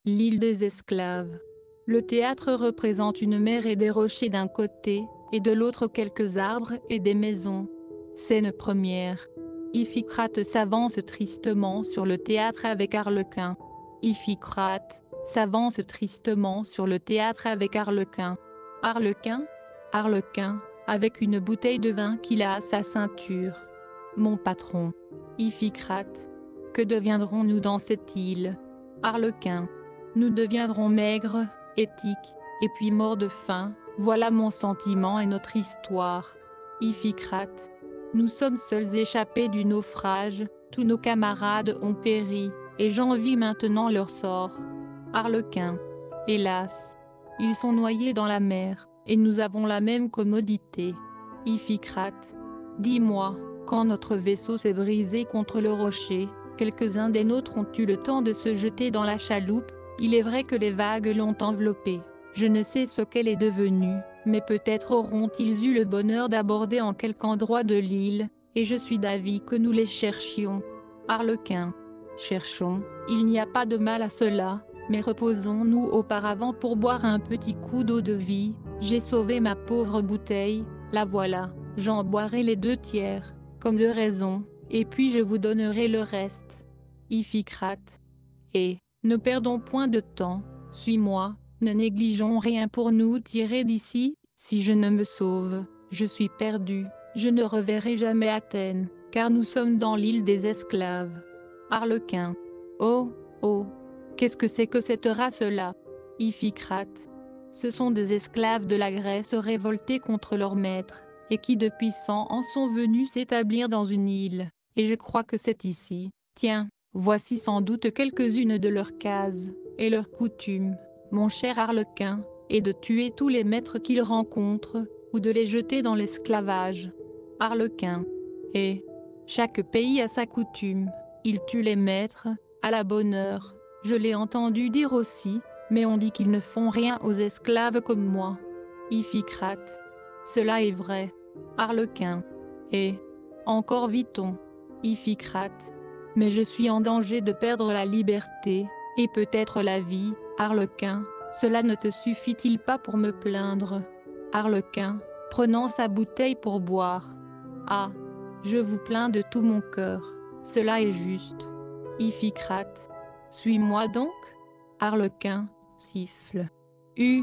L'île des esclaves. Le théâtre représente une mer et des rochers d'un côté, et de l'autre quelques arbres et des maisons. Scène première. Iphicrate s'avance tristement sur le théâtre avec Arlequin. Iphicrate s'avance tristement sur le théâtre avec Arlequin. Arlequin, Arlequin, avec une bouteille de vin qu'il a à sa ceinture. Mon patron. Iphicrate. Que deviendrons-nous dans cette île? Arlequin. Nous deviendrons maigres, éthiques, et puis morts de faim, voilà mon sentiment et notre histoire. Iphicrate. Nous sommes seuls échappés du naufrage, tous nos camarades ont péri, et j'envie maintenant leur sort. Arlequin. Hélas. Ils sont noyés dans la mer, et nous avons la même commodité. Iphicrate. Dis-moi, quand notre vaisseau s'est brisé contre le rocher, quelques-uns des nôtres ont eu le temps de se jeter dans la chaloupe. Il est vrai que les vagues l'ont enveloppée. Je ne sais ce qu'elle est devenue, mais peut-être auront-ils eu le bonheur d'aborder en quelque endroit de l'île, et je suis d'avis que nous les cherchions. Arlequin. Cherchons, il n'y a pas de mal à cela, mais reposons-nous auparavant pour boire un petit coup d'eau de vie. J'ai sauvé ma pauvre bouteille, la voilà, j'en boirai les 2/3, comme de raison, et puis je vous donnerai le reste. Iphicrate. Et, ne perdons point de temps, suis-moi, ne négligeons rien pour nous tirer d'ici. Si je ne me sauve, je suis perdu, je ne reverrai jamais Athènes, car nous sommes dans l'île des esclaves. Arlequin. Oh, oh, qu'est-ce que c'est que cette race-là? Iphicrate. Ce sont des esclaves de la Grèce révoltés contre leur maître, et qui depuis 100 ans sont venus s'établir dans une île, et je crois que c'est ici. Tiens, voici sans doute quelques-unes de leurs cases, et leurs coutumes, mon cher Arlequin, est de tuer tous les maîtres qu'ils rencontrent, ou de les jeter dans l'esclavage. Arlequin. Et chaque pays a sa coutume, il tue les maîtres, à la bonne heure, je l'ai entendu dire aussi, mais on dit qu'ils ne font rien aux esclaves comme moi. Iphicrate. Cela est vrai. Arlequin. Et encore vit-on. Iphicrate. Mais je suis en danger de perdre la liberté, et peut-être la vie, Arlequin, cela ne te suffit-il pas pour me plaindre? Arlequin, prenant sa bouteille pour boire. Ah, je vous plains de tout mon cœur, cela est juste. Iphicrate. Suis-moi donc? Arlequin, siffle. U.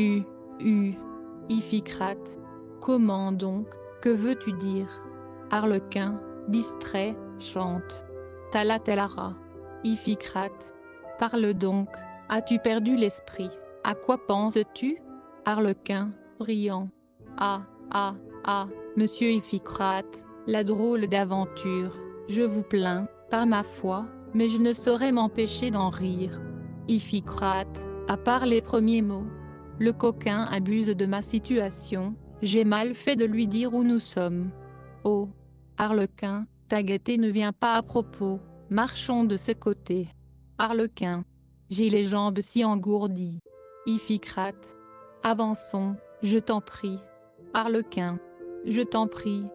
Iphicrate. Comment donc, que veux-tu dire? Arlequin, distrait, chante. Talatelara. Iphicrate. Parle donc, as-tu perdu l'esprit? À quoi penses-tu? Arlequin, riant. Ah, monsieur Iphicrate, la drôle d'aventure, je vous plains, par ma foi, mais je ne saurais m'empêcher d'en rire. Iphicrate, à part les premiers mots. Le coquin abuse de ma situation, j'ai mal fait de lui dire où nous sommes. Oh, Arlequin, ta gaieté ne vient pas à propos, marchons de ce côté. Arlequin. J'ai les jambes si engourdies. Iphicrate. Avançons, je t'en prie. Arlequin. Je t'en prie,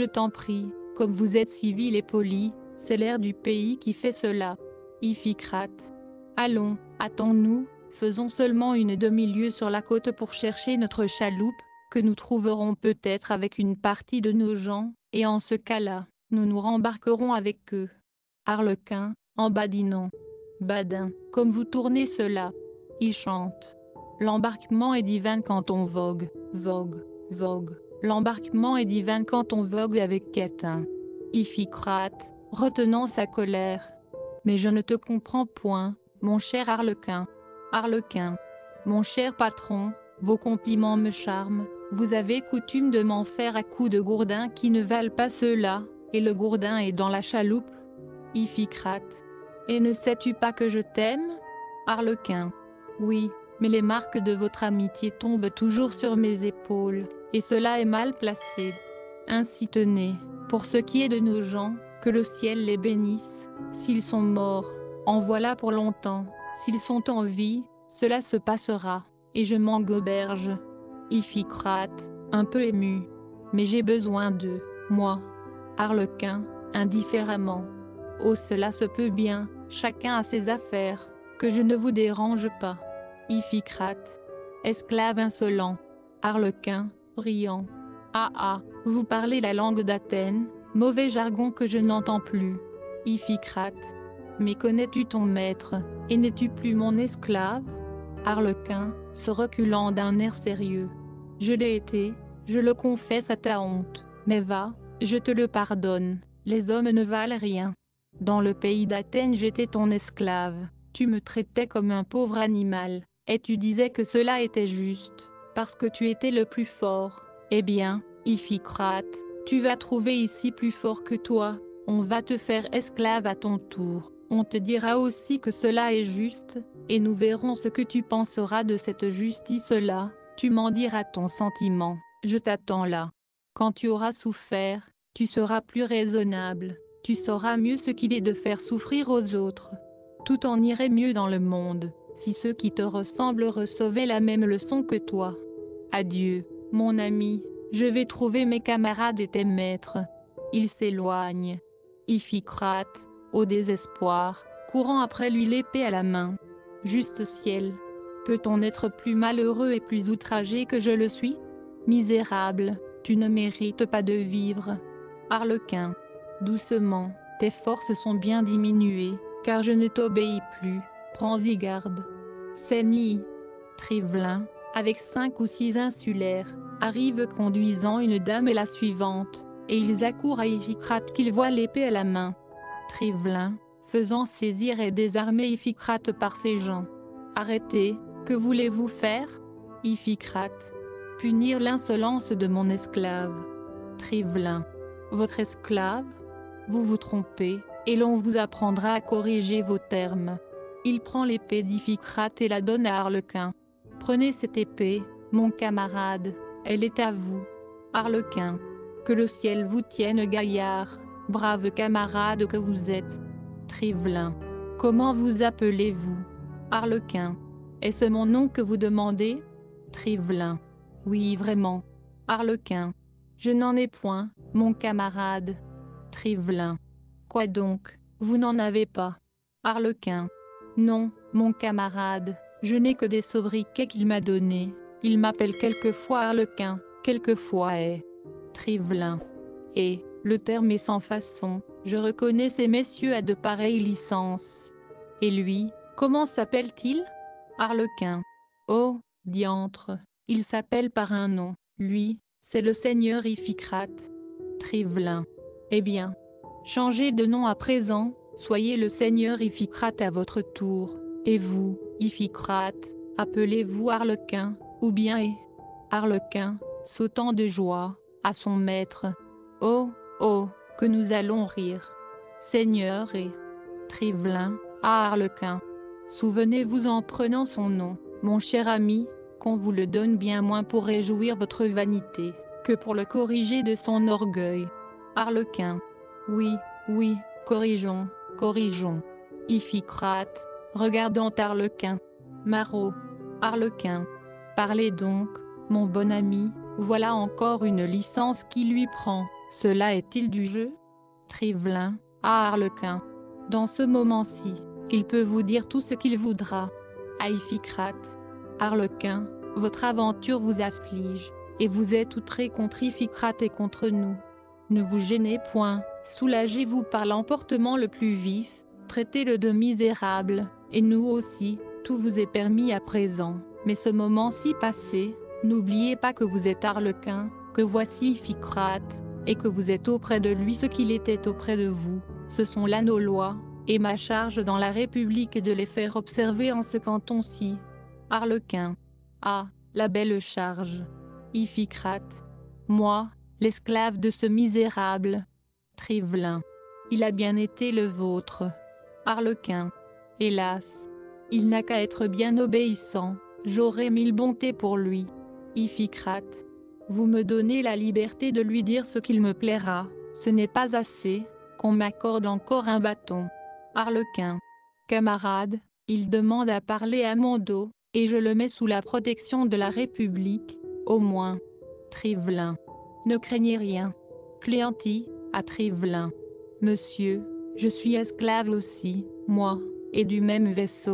comme vous êtes civil et poli, c'est l'air du pays qui fait cela. Iphicrate. Allons, hâtons-nous, faisons seulement une demi-lieue sur la côte pour chercher notre chaloupe, que nous trouverons peut-être avec une partie de nos gens, et en ce cas-là, nous nous rembarquerons avec eux. Arlequin, en badinant. Badin, comme vous tournez cela. Il chante. L'embarquement est divin quand on vogue, vogue. L'embarquement est divin quand on vogue avec Catin. Iphicrate, retenant sa colère. Mais je ne te comprends point, mon cher Arlequin. Arlequin. Mon cher patron, vos compliments me charment, vous avez coutume de m'en faire à coups de gourdins qui ne valent pas cela, et le gourdin est dans la chaloupe. Iphicrate. Et ne sais-tu pas que je t'aime? Arlequin. Oui, mais les marques de votre amitié tombent toujours sur mes épaules, et cela est mal placé. Ainsi tenez, pour ce qui est de nos gens, que le ciel les bénisse, s'ils sont morts, en voilà pour longtemps, s'ils sont en vie, cela se passera, et je m'en goberge. Iphicrate, un peu ému. Mais j'ai besoin d'eux, moi. Arlequin, indifféremment. Oh, cela se peut bien, chacun a ses affaires. que je ne vous dérange pas. Iphicrate. Esclave insolent. Arlequin, brillant. Ah ah, vous parlez la langue d'Athènes, mauvais jargon que je n'entends plus. Iphicrate. Mais connais-tu ton maître, et n'es-tu plus mon esclave? Arlequin, se reculant d'un air sérieux. Je l'ai été, je le confesse à ta honte, mais va, je te le pardonne, les hommes ne valent rien. Dans le pays d'Athènes j'étais ton esclave, tu me traitais comme un pauvre animal, et tu disais que cela était juste, parce que tu étais le plus fort. Eh bien, Iphicrate, tu vas trouver ici plus fort que toi, on va te faire esclave à ton tour, on te dira aussi que cela est juste, et nous verrons ce que tu penseras de cette justice-là, tu m'en diras ton sentiment, je t'attends là. Quand tu auras souffert, tu seras plus raisonnable, tu sauras mieux ce qu'il est de faire souffrir aux autres. Tout en irait mieux dans le monde, si ceux qui te ressemblent recevaient la même leçon que toi. Adieu, mon ami, je vais trouver mes camarades et tes maîtres. Ils s'éloignent. Iphicrate, au désespoir, courant après lui l'épée à la main. Juste ciel, peut-on être plus malheureux et plus outragé que je le suis? Misérable, tu ne mérites pas de vivre. Arlequin, doucement, tes forces sont bien diminuées, car je ne t'obéis plus, prends-y garde. Sénie, Trivelin, avec 5 ou 6 insulaires, arrive conduisant une dame et la suivante, et ils accourent à Iphicrate qu'il voit l'épée à la main. Trivelin, faisant saisir et désarmer Iphicrate par ses gens. Arrêtez, que voulez-vous faire? Iphicrate, punir l'insolence de mon esclave. Trivelin, votre esclave? Vous vous trompez, et l'on vous apprendra à corriger vos termes. Il prend l'épée d'Iphicrate et la donne à Arlequin. Prenez cette épée, mon camarade, elle est à vous. Arlequin, que le ciel vous tienne gaillard, brave camarade que vous êtes. Trivelin, comment vous appelez-vous? Arlequin, est-ce mon nom que vous demandez? Trivelin, oui vraiment. Arlequin, je n'en ai point, mon camarade. Trivelin, quoi donc, vous n'en avez pas? Arlequin, non, mon camarade, je n'ai que des sobriquets qu'il m'a donnés. Il m'appelle quelquefois Arlequin, quelquefois Trivelin. Et, le terme est sans façon, je reconnais ces messieurs à de pareilles licences. Et lui, comment s'appelle-t-il? Arlequin. Oh, diantre, il s'appelle par un nom, lui, c'est le seigneur Iphicrate. Trivelin. Eh bien, changez de nom à présent, soyez le seigneur Iphicrate à votre tour, et vous, Iphicrate, appelez-vous Arlequin, ou bien Arlequin, sautant de joie, à son maître. Oh, oh, que nous allons rire. Seigneur et Trivelin, à Arlequin. Souvenez-vous en prenant son nom, mon cher ami, qu'on vous le donne bien moins pour réjouir votre vanité, que pour le corriger de son orgueil. Arlequin. Oui, oui, corrigeons, corrigeons. Iphicrate, regardant Arlequin. Marot. Arlequin. Parlez donc, mon bon ami, voilà encore une licence qui lui prend. Cela est-il du jeu? Trivelin, à Arlequin. Dans ce moment-ci, il peut vous dire tout ce qu'il voudra. À Iphicrate. Arlequin, votre aventure vous afflige, et vous êtes outré contre Iphicrate et contre nous. Ne vous gênez point, soulagez-vous par l'emportement le plus vif, traitez-le de misérable, et nous aussi, tout vous est permis à présent, mais ce moment-ci passé, n'oubliez pas que vous êtes Arlequin, que voici Iphicrate, et que vous êtes auprès de lui ce qu'il était auprès de vous. Ce sont là nos lois, et ma charge dans la République est de les faire observer en ce canton-ci. Arlequin. Ah, la belle charge. Iphicrate. Moi, l'esclave de ce misérable. Trivelin. Il a bien été le vôtre. Arlequin. Hélas, il n'a qu'à être bien obéissant, j'aurai 1000 bontés pour lui. Iphicrate. Vous me donnez la liberté de lui dire ce qu'il me plaira, ce n'est pas assez, qu'on m'accorde encore un bâton. Arlequin. Camarade, il demande à parler à mon dos, et je le mets sous la protection de la République, au moins. Trivelin. Ne craignez rien. Cléanty, à Trivelin. Monsieur, je suis esclave aussi, moi, et du même vaisseau,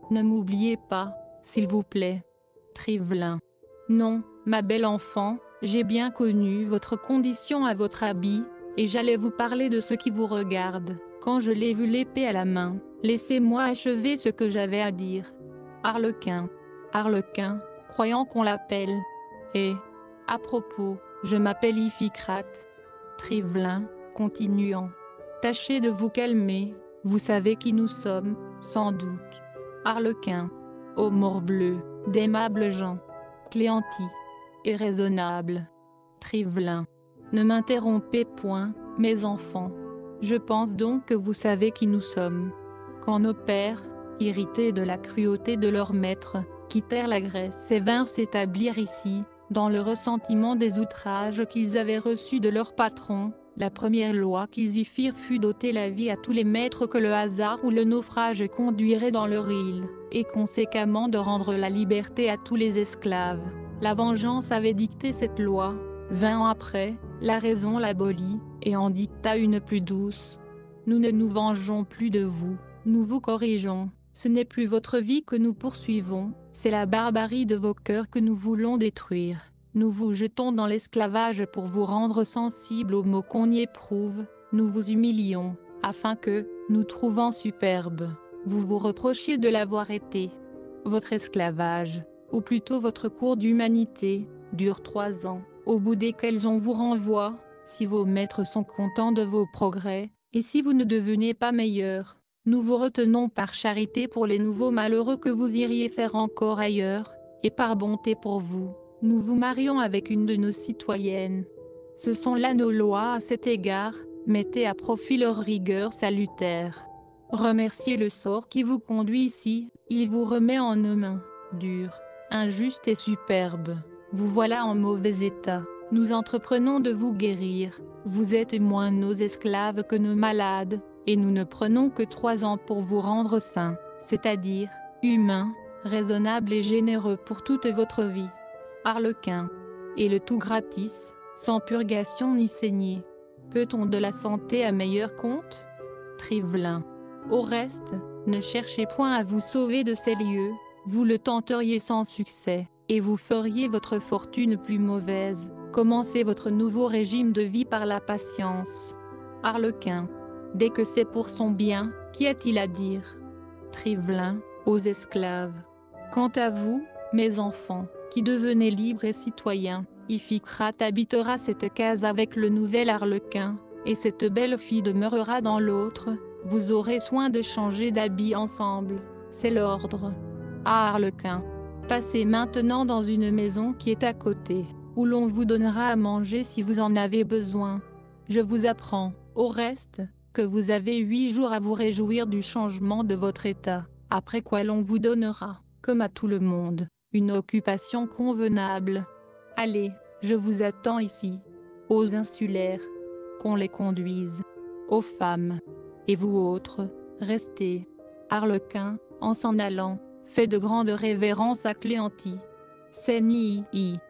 Ne m'oubliez pas, s'il vous plaît. Trivelin. Non, ma belle enfant, j'ai bien connu votre condition à votre habit, et j'allais vous parler de ce qui vous regarde, quand je l'ai vu l'épée à la main. Laissez-moi achever ce que j'avais à dire. Arlequin. Arlequin, croyant qu'on l'appelle. Et, à propos, je m'appelle Iphicrate. Trivelin, continuant. Tâchez de vous calmer, vous savez qui nous sommes, sans doute. Arlequin. Ô morbleu, d'aimables gens. Cléanty. Irraisonnable. Trivelin. Ne m'interrompez point, mes enfants. Je pense donc que vous savez qui nous sommes. Quand nos pères, irrités de la cruauté de leur maître, quittèrent la Grèce et vinrent s'établir ici, dans le ressentiment des outrages qu'ils avaient reçus de leur patron, la première loi qu'ils y firent fut d'ôter la vie à tous les maîtres que le hasard ou le naufrage conduirait dans leur île, et conséquemment de rendre la liberté à tous les esclaves. La vengeance avait dicté cette loi. 20 ans après, la raison l'abolit, et en dicta une plus douce. Nous ne nous vengeons plus de vous, nous vous corrigeons. Ce n'est plus votre vie que nous poursuivons, c'est la barbarie de vos cœurs que nous voulons détruire. Nous vous jetons dans l'esclavage pour vous rendre sensibles aux maux qu'on y éprouve, nous vous humilions, afin que, nous trouvant superbes, vous vous reprochiez de l'avoir été. Votre esclavage, ou plutôt votre cours d'humanité, dure 3 ans, au bout desquels on vous renvoie, si vos maîtres sont contents de vos progrès, et si vous ne devenez pas meilleurs. Nous vous retenons par charité pour les nouveaux malheureux que vous iriez faire encore ailleurs, et par bonté pour vous, nous vous marions avec une de nos citoyennes. Ce sont là nos lois à cet égard, mettez à profit leur rigueur salutaire. Remerciez le sort qui vous conduit ici, il vous remet en nos mains, dures, injustes et superbes. Vous voilà en mauvais état, nous entreprenons de vous guérir, vous êtes moins nos esclaves que nos malades, et nous ne prenons que 3 ans pour vous rendre saints, c'est-à-dire, humains, raisonnables et généreux pour toute votre vie. Arlequin. Et le tout gratis, sans purgation ni saignée. Peut-on de la santé à meilleur compte? Trivelin. Au reste, ne cherchez point à vous sauver de ces lieux, vous le tenteriez sans succès, et vous feriez votre fortune plus mauvaise. Commencez votre nouveau régime de vie par la patience. Arlequin. Dès que c'est pour son bien, qu'y a-t-il à dire? Trivelin, aux esclaves. Quant à vous, mes enfants, qui devenez libres et citoyens, Iphicrate habitera cette case avec le nouvel Arlequin, et cette belle fille demeurera dans l'autre, vous aurez soin de changer d'habit ensemble, c'est l'ordre. Ah Arlequin, passez maintenant dans une maison qui est à côté, où l'on vous donnera à manger si vous en avez besoin. Je vous apprends, au reste, que vous avez 8 jours à vous réjouir du changement de votre état, après quoi l'on vous donnera, comme à tout le monde, une occupation convenable. Allez, je vous attends ici. Aux insulaires, qu'on les conduise. Aux femmes. Et vous autres, restez. Arlequin, en s'en allant, fait de grandes révérences à Cléanty. Sénii.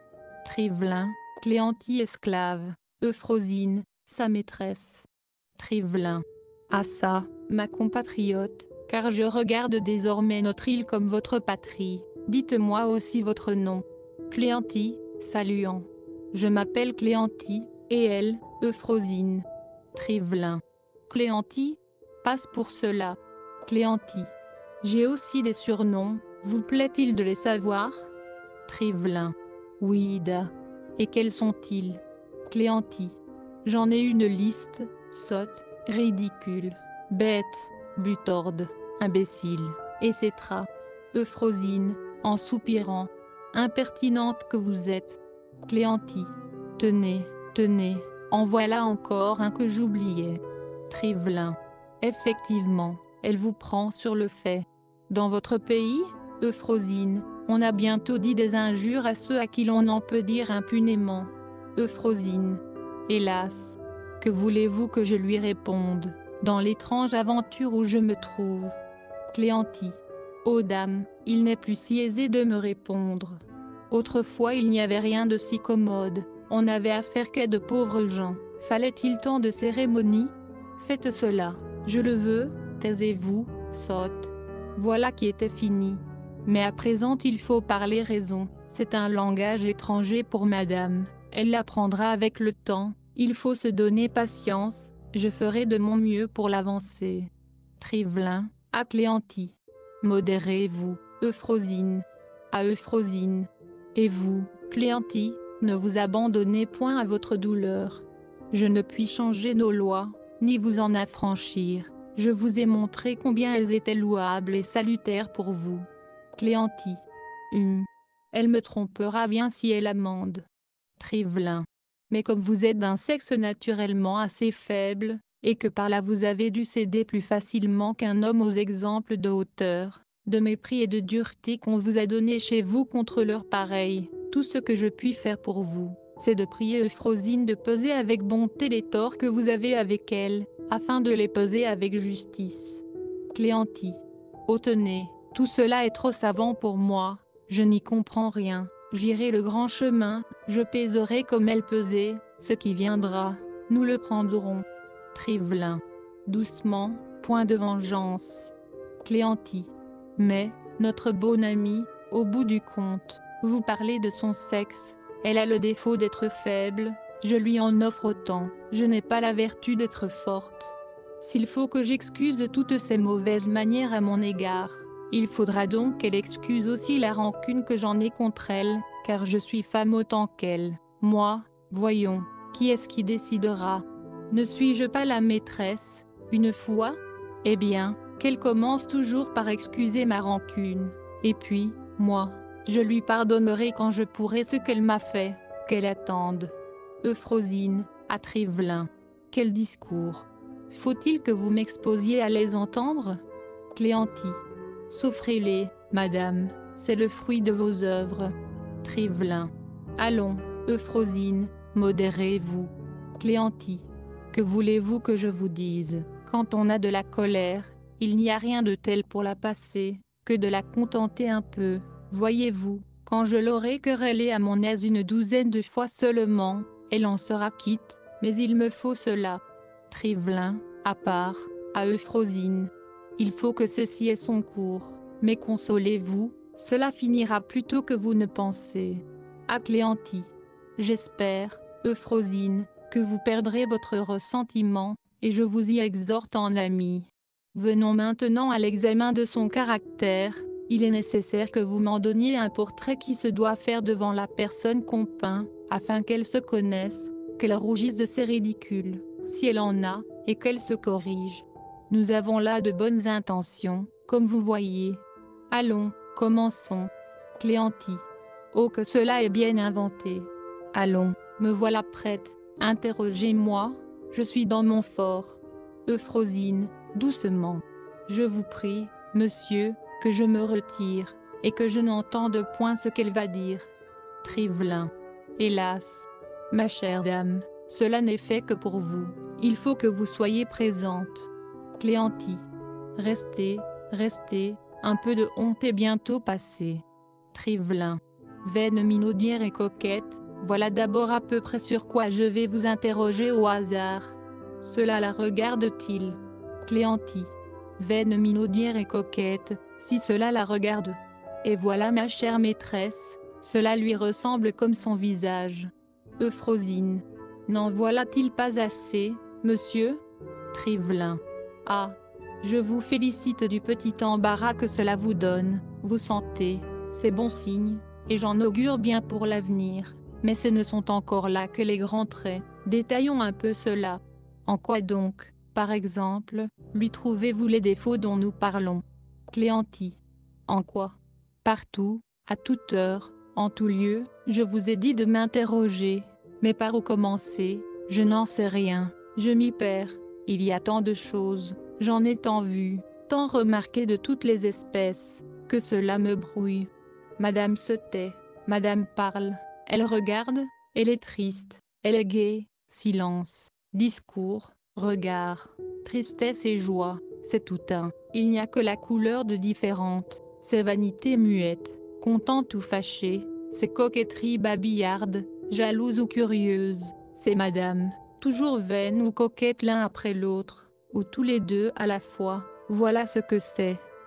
Trivelin, Cléanty esclave, Euphrosine, sa maîtresse. Trivelin. Ah ça, ma compatriote, car je regarde désormais notre île comme votre patrie, dites-moi aussi votre nom. Cléanty, saluant. Je m'appelle Cléanty, et elle, Euphrosine. Trivelin. Cléanty, passe pour cela. Cléanty. J'ai aussi des surnoms, vous plaît-il de les savoir? Trivelin. Oui Ida. Et quels sont-ils? Cléanty. J'en ai une liste, sotte, ridicule, bête, butorde, imbécile, etc. Euphrosine, en soupirant. Impertinente que vous êtes. Cléanty. Tenez, tenez, en voilà encore un que j'oubliais. Trivelin. Effectivement, elle vous prend sur le fait. Dans votre pays, Euphrosine, on a bientôt dit des injures à ceux à qui l'on en peut dire impunément. Euphrosine. Hélas, que voulez-vous que je lui réponde, dans l'étrange aventure où je me trouve? Cléanty. Ô dame, il n'est plus si aisé de me répondre. Autrefois il n'y avait rien de si commode, on n'avait affaire qu'à de pauvres gens, fallait-il tant de cérémonies? Faites cela, je le veux, taisez-vous, sotte. voilà qui était fini. Mais à présent il faut parler raison, c'est un langage étranger pour madame, elle l'apprendra avec le temps, il faut se donner patience, je ferai de mon mieux pour l'avancer. Trivelin, à Cléanty. Modérez-vous, Euphrosine. À Euphrosine. Et vous, Cléanty, ne vous abandonnez point à votre douleur. Je ne puis changer nos lois, ni vous en affranchir. Je vous ai montré combien elles étaient louables et salutaires pour vous. Cléanty. Elle me trompera bien si elle amende. Trivelin. Mais comme vous êtes d'un sexe naturellement assez faible, et que par là vous avez dû céder plus facilement qu'un homme aux exemples de hauteur, de mépris et de dureté qu'on vous a donnés chez vous contre leurs pareils, tout ce que je puis faire pour vous, c'est de prier Euphrosine de peser avec bonté les torts que vous avez avec elle, afin de les peser avec justice. Cléanty. Oh tenez, tout cela est trop savant pour moi, je n'y comprends rien, j'irai le grand chemin, je pèserai comme elle pesait, ce qui viendra, nous le prendrons. Trivelin. Doucement, point de vengeance. Cléanty. Mais, notre bonne amie, au bout du compte, vous parlez de son sexe, elle a le défaut d'être faible, je lui en offre autant, je n'ai pas la vertu d'être forte. S'il faut que j'excuse toutes ces mauvaises manières à mon égard, il faudra donc qu'elle excuse aussi la rancune que j'en ai contre elle, car je suis femme autant qu'elle. Moi, voyons, qui est-ce qui décidera? Ne suis-je pas la maîtresse, une fois? Eh bien, qu'elle commence toujours par excuser ma rancune. Et puis, moi, je lui pardonnerai quand je pourrai ce qu'elle m'a fait, qu'elle attende. Euphrosine, à Trivelin. Quel discours! Faut-il que vous m'exposiez à les entendre? Cléanty. Souffrez-les, madame, c'est le fruit de vos œuvres. Trivelin. Allons, Euphrosine, modérez-vous. Cléanty. Que voulez-vous que je vous dise? Quand on a de la colère, il n'y a rien de tel pour la passer, que de la contenter un peu. Voyez-vous, quand je l'aurai querellée à mon aise une douzaine de fois seulement, elle en sera quitte, mais il me faut cela. Trivelin, à part, à Euphrosine. Il faut que ceci ait son cours, mais consolez-vous, cela finira plus tôt que vous ne pensez. À Cléanty. J'espère, Euphrosine, que vous perdrez votre ressentiment, et je vous y exhorte en ami. Venons maintenant à l'examen de son caractère, il est nécessaire que vous m'en donniez un portrait qui se doit faire devant la personne qu'on peint, afin qu'elle se connaisse, qu'elle rougisse de ses ridicules, si elle en a, et qu'elle se corrige. Nous avons là de bonnes intentions, comme vous voyez. Allons, commençons. Cléanty. Oh que cela est bien inventé. Allons, me voilà prête, interrogez-moi, je suis dans mon fort. Euphrosine, doucement. Je vous prie, monsieur, que je me retire, et que je n'entende point ce qu'elle va dire. Trivelin. Hélas, ma chère dame, cela n'est fait que pour vous, il faut que vous soyez présente. Cléanty. Restez, restez, un peu de honte est bientôt passée. Trivelin. Vaine minaudière et coquette, voilà d'abord à peu près sur quoi je vais vous interroger au hasard. Cela la regarde-t-il? Cléanty. Vaine minaudière et coquette, si cela la regarde. Et voilà ma chère maîtresse, cela lui ressemble comme son visage. Euphrosine. N'en voilà-t-il pas assez, monsieur? Trivelin. Ah! Je vous félicite du petit embarras que cela vous donne, vous sentez, c'est bon signe, et j'en augure bien pour l'avenir, mais ce ne sont encore là que les grands traits, détaillons un peu cela. En quoi donc, par exemple, lui trouvez-vous les défauts dont nous parlons? Cléanty. En quoi? Partout, à toute heure, en tout lieu, je vous ai dit de m'interroger, mais par où commencer? Je n'en sais rien, je m'y perds, il y a tant de choses. J'en ai tant vu, tant remarqué de toutes les espèces, que cela me brouille. Madame se tait, madame parle, elle regarde, elle est triste, elle est gaie, silence, discours, regard, tristesse et joie, c'est tout un. Il n'y a que la couleur de différente, c'est vanité muette, contente ou fâchée, c'est coquetterie babillarde, jalouse ou curieuse, c'est madame, toujours vaine ou coquette l'un après l'autre, ou tous les deux à la fois, voilà ce que c'est.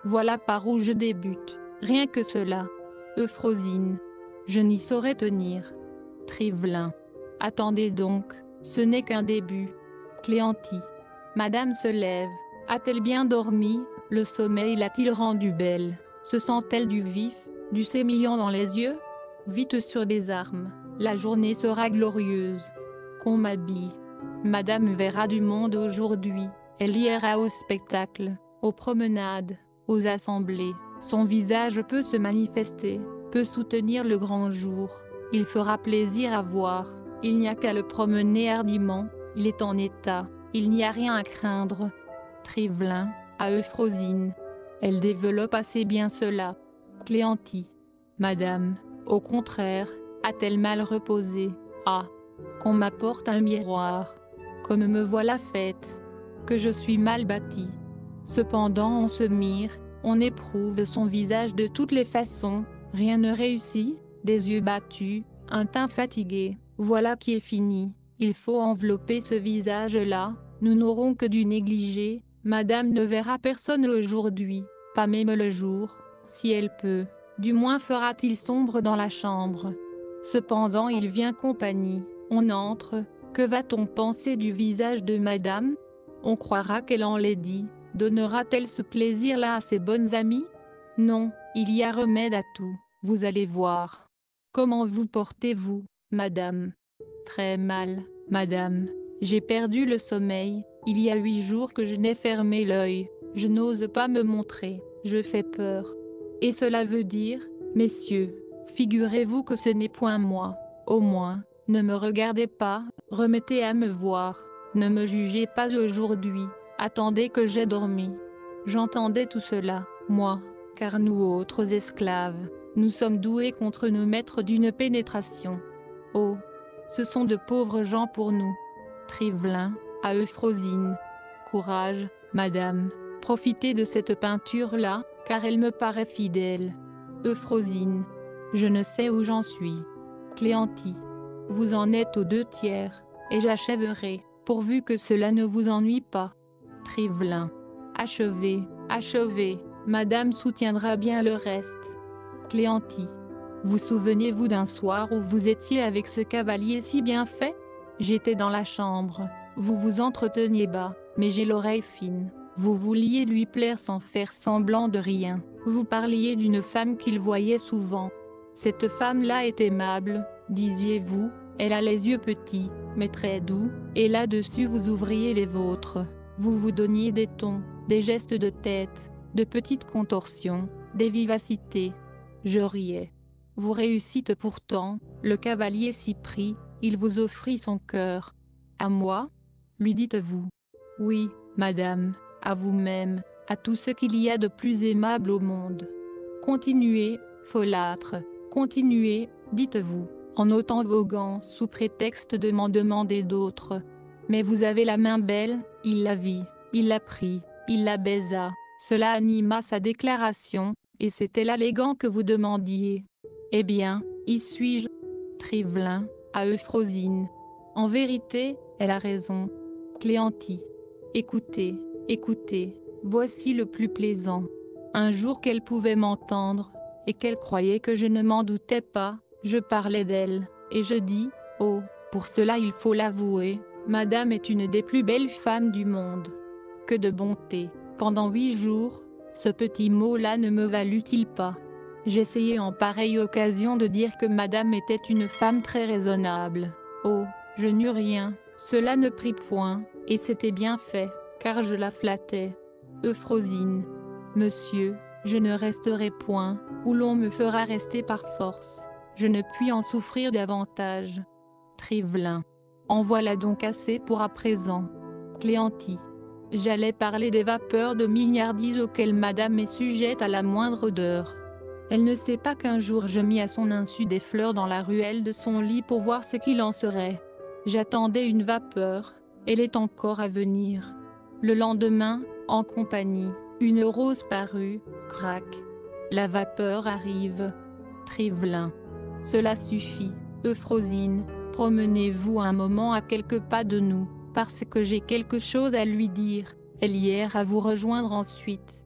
Voilà par où je débute, rien que cela. Euphrosine. Je n'y saurais tenir. Trivelin. Attendez donc, ce n'est qu'un début. Cléanty. Madame se lève. A-t-elle bien dormi? Le sommeil l'a-t-il rendue belle? Se sent-elle du vif, du sémillant dans les yeux? Vite sur des armes, la journée sera glorieuse. Qu'on m'habille. Madame verra du monde aujourd'hui, elle ira au spectacle, aux promenades, aux assemblées. Son visage peut se manifester, peut soutenir le grand jour. Il fera plaisir à voir, il n'y a qu'à le promener hardiment, il est en état, il n'y a rien à craindre. Trivelin, à Euphrosine. Elle développe assez bien cela. Cléanty. Madame, au contraire, a-t-elle mal reposé? Ah! Qu'on m'apporte un miroir. Comme me voilà faite. Que je suis mal bâtie. Cependant on se mire, on éprouve son visage de toutes les façons, rien ne réussit, des yeux battus, un teint fatigué, voilà qui est fini, il faut envelopper ce visage-là, nous n'aurons que du négligé, madame ne verra personne aujourd'hui, pas même le jour, si elle peut, du moins fera-t-il sombre dans la chambre. Cependant il vient compagnie, on entre, que va-t-on penser du visage de madame? On croira qu'elle enlaidit. Donnera-t-elle ce plaisir-là à ses bonnes amies? Non, il y a remède à tout, vous allez voir. Comment vous portez-vous, madame? Très mal, madame. J'ai perdu le sommeil, il y a 8 jours que je n'ai fermé l'œil, je n'ose pas me montrer, je fais peur. Et cela veut dire, messieurs, figurez-vous que ce n'est point moi, au moins, ne me regardez pas, remettez à me voir, ne me jugez pas aujourd'hui. Attendez que j'ai dormi. J'entendais tout cela, moi, car nous autres esclaves, nous sommes doués contre nos maîtres d'une pénétration. Oh, ce sont de pauvres gens pour nous. Trivelin, à Euphrosine. Courage, madame, profitez de cette peinture-là, car elle me paraît fidèle. Euphrosine. Je ne sais où j'en suis. Cléanty. Vous en êtes aux 2/3, et j'achèverai, pourvu que cela ne vous ennuie pas. Trivelin. Achevez, achevez, madame soutiendra bien le reste. Cléanty. Vous souvenez-vous d'un soir où vous étiez avec ce cavalier si bien fait? J'étais dans la chambre, vous vous entreteniez bas, mais j'ai l'oreille fine. Vous vouliez lui plaire sans faire semblant de rien. Vous parliez d'une femme qu'il voyait souvent. Cette femme-là est aimable, disiez-vous, elle a les yeux petits, mais très doux, et là-dessus vous ouvriez les vôtres. Vous vous donniez des tons, des gestes de tête, de petites contorsions, des vivacités. Je riais. Vous réussîtes pourtant, le cavalier s'y prit, il vous offrit son cœur. À moi? Lui dites-vous. Oui, madame, à vous-même, à tout ce qu'il y a de plus aimable au monde. Continuez, folâtre, continuez, dites-vous, en ôtant vos gants sous prétexte de m'en demander d'autres. Mais vous avez la main belle, il la vit, il la prit, il la baisa, cela anima sa déclaration, et c'était l'allégant que vous demandiez. Eh bien, y suis-je? Trivelin, à Euphrosine. En vérité, elle a raison. Cléanty. Écoutez, écoutez, voici le plus plaisant. Un jour qu'elle pouvait m'entendre, et qu'elle croyait que je ne m'en doutais pas, je parlais d'elle, et je dis, oh, pour cela il faut l'avouer, madame est une des plus belles femmes du monde. Que de bonté, pendant 8 jours, ce petit mot-là ne me valut-il pas. J'essayais en pareille occasion de dire que madame était une femme très raisonnable. Oh, je n'eus rien, cela ne prit point, et c'était bien fait, car je la flattais. Euphrosine. Monsieur, je ne resterai point, où l'on me fera rester par force. Je ne puis en souffrir davantage. Trivelin. En voilà donc assez pour à présent. Cléanty. J'allais parler des vapeurs de mignardise auxquelles madame est sujette à la moindre odeur. Elle ne sait pas qu'un jour je mis à son insu des fleurs dans la ruelle de son lit pour voir ce qu'il en serait. J'attendais une vapeur, elle est encore à venir. Le lendemain, en compagnie, une rose parut, crac. La vapeur arrive. Trivelin. Cela suffit, Euphrosine, promenez-vous un moment à quelques pas de nous, parce que j'ai quelque chose à lui dire, elle ira vous rejoindre ensuite.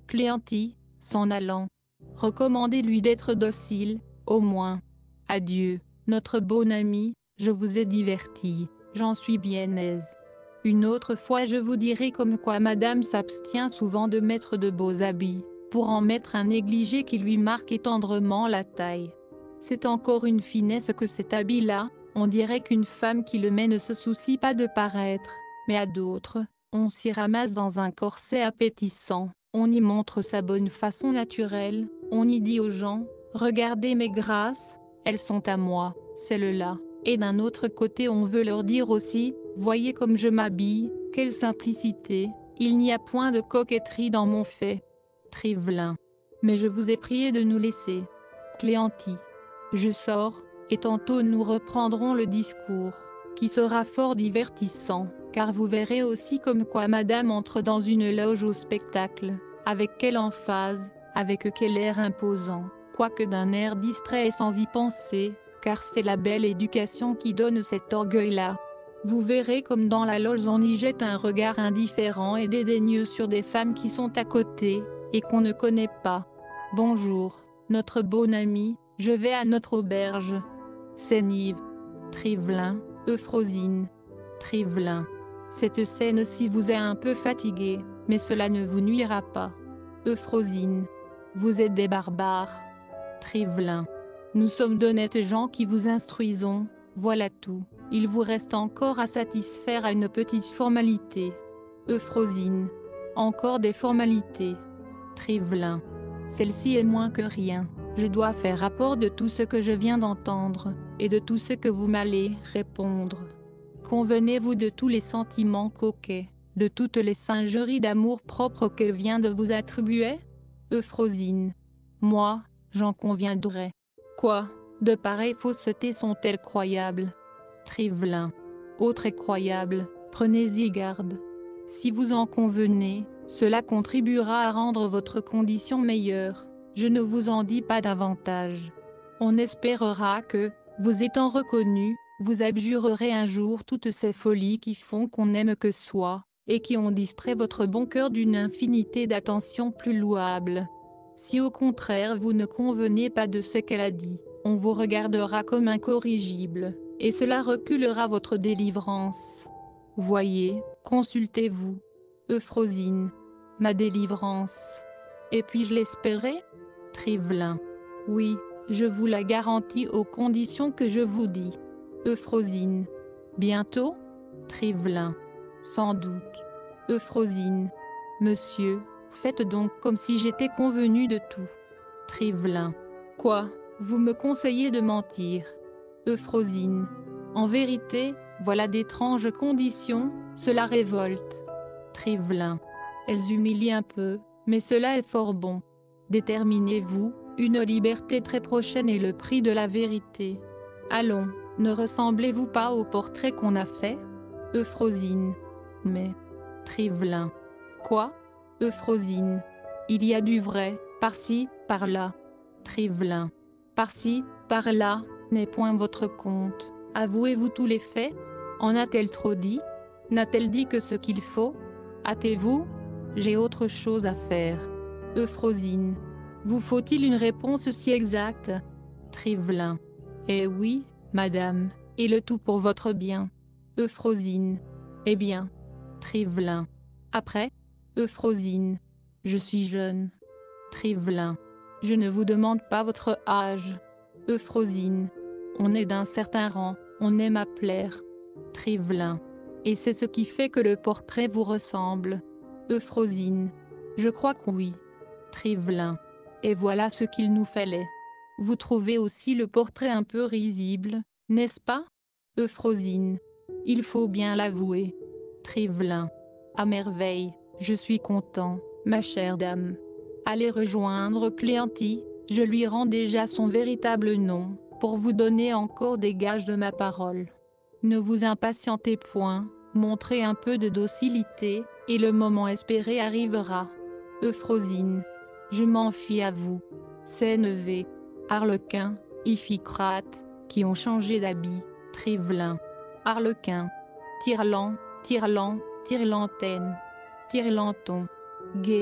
Cléanti, s'en allant. Recommandez-lui d'être docile, au moins. Adieu, notre bon ami, je vous ai diverti, j'en suis bien aise. Une autre fois je vous dirai comme quoi madame s'abstient souvent de mettre de beaux habits, pour en mettre un négligé qui lui marque tendrement la taille. C'est encore une finesse que cet habit-là, on dirait qu'une femme qui le met ne se soucie pas de paraître, mais à d'autres, on s'y ramasse dans un corset appétissant, on y montre sa bonne façon naturelle, on y dit aux gens, regardez mes grâces, elles sont à moi, celles-là. Et d'un autre côté on veut leur dire aussi, voyez comme je m'habille, quelle simplicité, il n'y a point de coquetterie dans mon fait. Trivelin. Mais je vous ai prié de nous laisser. Cléanti. Je sors, et tantôt nous reprendrons le discours, qui sera fort divertissant, car vous verrez aussi comme quoi madame entre dans une loge au spectacle, avec quelle emphase, avec quel air imposant, quoique d'un air distrait et sans y penser, car c'est la belle éducation qui donne cet orgueil-là. Vous verrez comme dans la loge on y jette un regard indifférent et dédaigneux sur des femmes qui sont à côté, et qu'on ne connaît pas. Bonjour, notre bon ami, je vais à notre auberge. Sénive. Trivelin, Euphrosine. Trivelin. Cette scène-ci vous a un peu fatigué, mais cela ne vous nuira pas. Euphrosine. Vous êtes des barbares. Trivelin. Nous sommes d'honnêtes gens qui vous instruisons, voilà tout. Il vous reste encore à satisfaire à une petite formalité. Euphrosine. Encore des formalités. Trivelin. Celle-ci est moins que rien. Je dois faire rapport de tout ce que je viens d'entendre, et de tout ce que vous m'allez répondre. Convenez-vous de tous les sentiments coquets, de toutes les singeries d'amour-propre qu'elle vient de vous attribuer? Euphrosine. Moi, j'en conviendrai. Quoi, de pareilles faussetés sont-elles croyables? Trivelin. Autre est croyable, prenez-y garde. Si vous en convenez, cela contribuera à rendre votre condition meilleure. Je ne vous en dis pas davantage. On espérera que, vous étant reconnu, vous abjurerez un jour toutes ces folies qui font qu'on n'aime que soi, et qui ont distrait votre bon cœur d'une infinité d'attentions plus louables. Si au contraire vous ne convenez pas de ce qu'elle a dit, on vous regardera comme incorrigible, et cela reculera votre délivrance. Voyez, consultez-vous. Euphrosine. Ma délivrance. Et puis-je l'espérer? Trivelin. Oui, je vous la garantis aux conditions que je vous dis. Euphrosine. Bientôt? Trivelin. Sans doute. Euphrosine. Monsieur, faites donc comme si j'étais convenu de tout. Trivelin. Quoi, vous me conseillez de mentir? Euphrosine. En vérité, voilà d'étranges conditions, cela révolte. Trivelin. Elles humilient un peu, mais cela est fort bon. Déterminez-vous, une liberté très prochaine est le prix de la vérité. Allons, ne ressemblez-vous pas au portrait qu'on a fait? Euphrosine. Mais. Trivelin. Quoi? Euphrosine. Il y a du vrai, par-ci, par-là. Trivelin. Par-ci, par-là, n'est point votre compte. Avouez-vous tous les faits? En a-t-elle trop dit? N'a-t-elle dit que ce qu'il faut? Hâtez-vous? J'ai autre chose à faire. Euphrosine. Vous faut-il une réponse si exacte? Trivelin. Eh oui, madame, et le tout pour votre bien. Euphrosine. Eh bien. Trivelin. Après? Euphrosine. Je suis jeune. Trivelin. Je ne vous demande pas votre âge. Euphrosine. On est d'un certain rang, on aime à plaire. Trivelin. Et c'est ce qui fait que le portrait vous ressemble. Euphrosine. Je crois que oui. Trivelin. Et voilà ce qu'il nous fallait. Vous trouvez aussi le portrait un peu risible, n'est-ce pas? Euphrosine. Il faut bien l'avouer. Trivelin. À merveille, je suis content, ma chère dame. Allez rejoindre Cléanti, je lui rends déjà son véritable nom, pour vous donner encore des gages de ma parole. Ne vous impatientez point, montrez un peu de docilité, et le moment espéré arrivera. Euphrosine. Je m'en fie à vous. Sénévé. Arlequin, Iphicrate, qui ont changé d'habit. Trivelin. Arlequin. Tirlan, Tirlan, Tirlantaine. Tirlanton. Gai,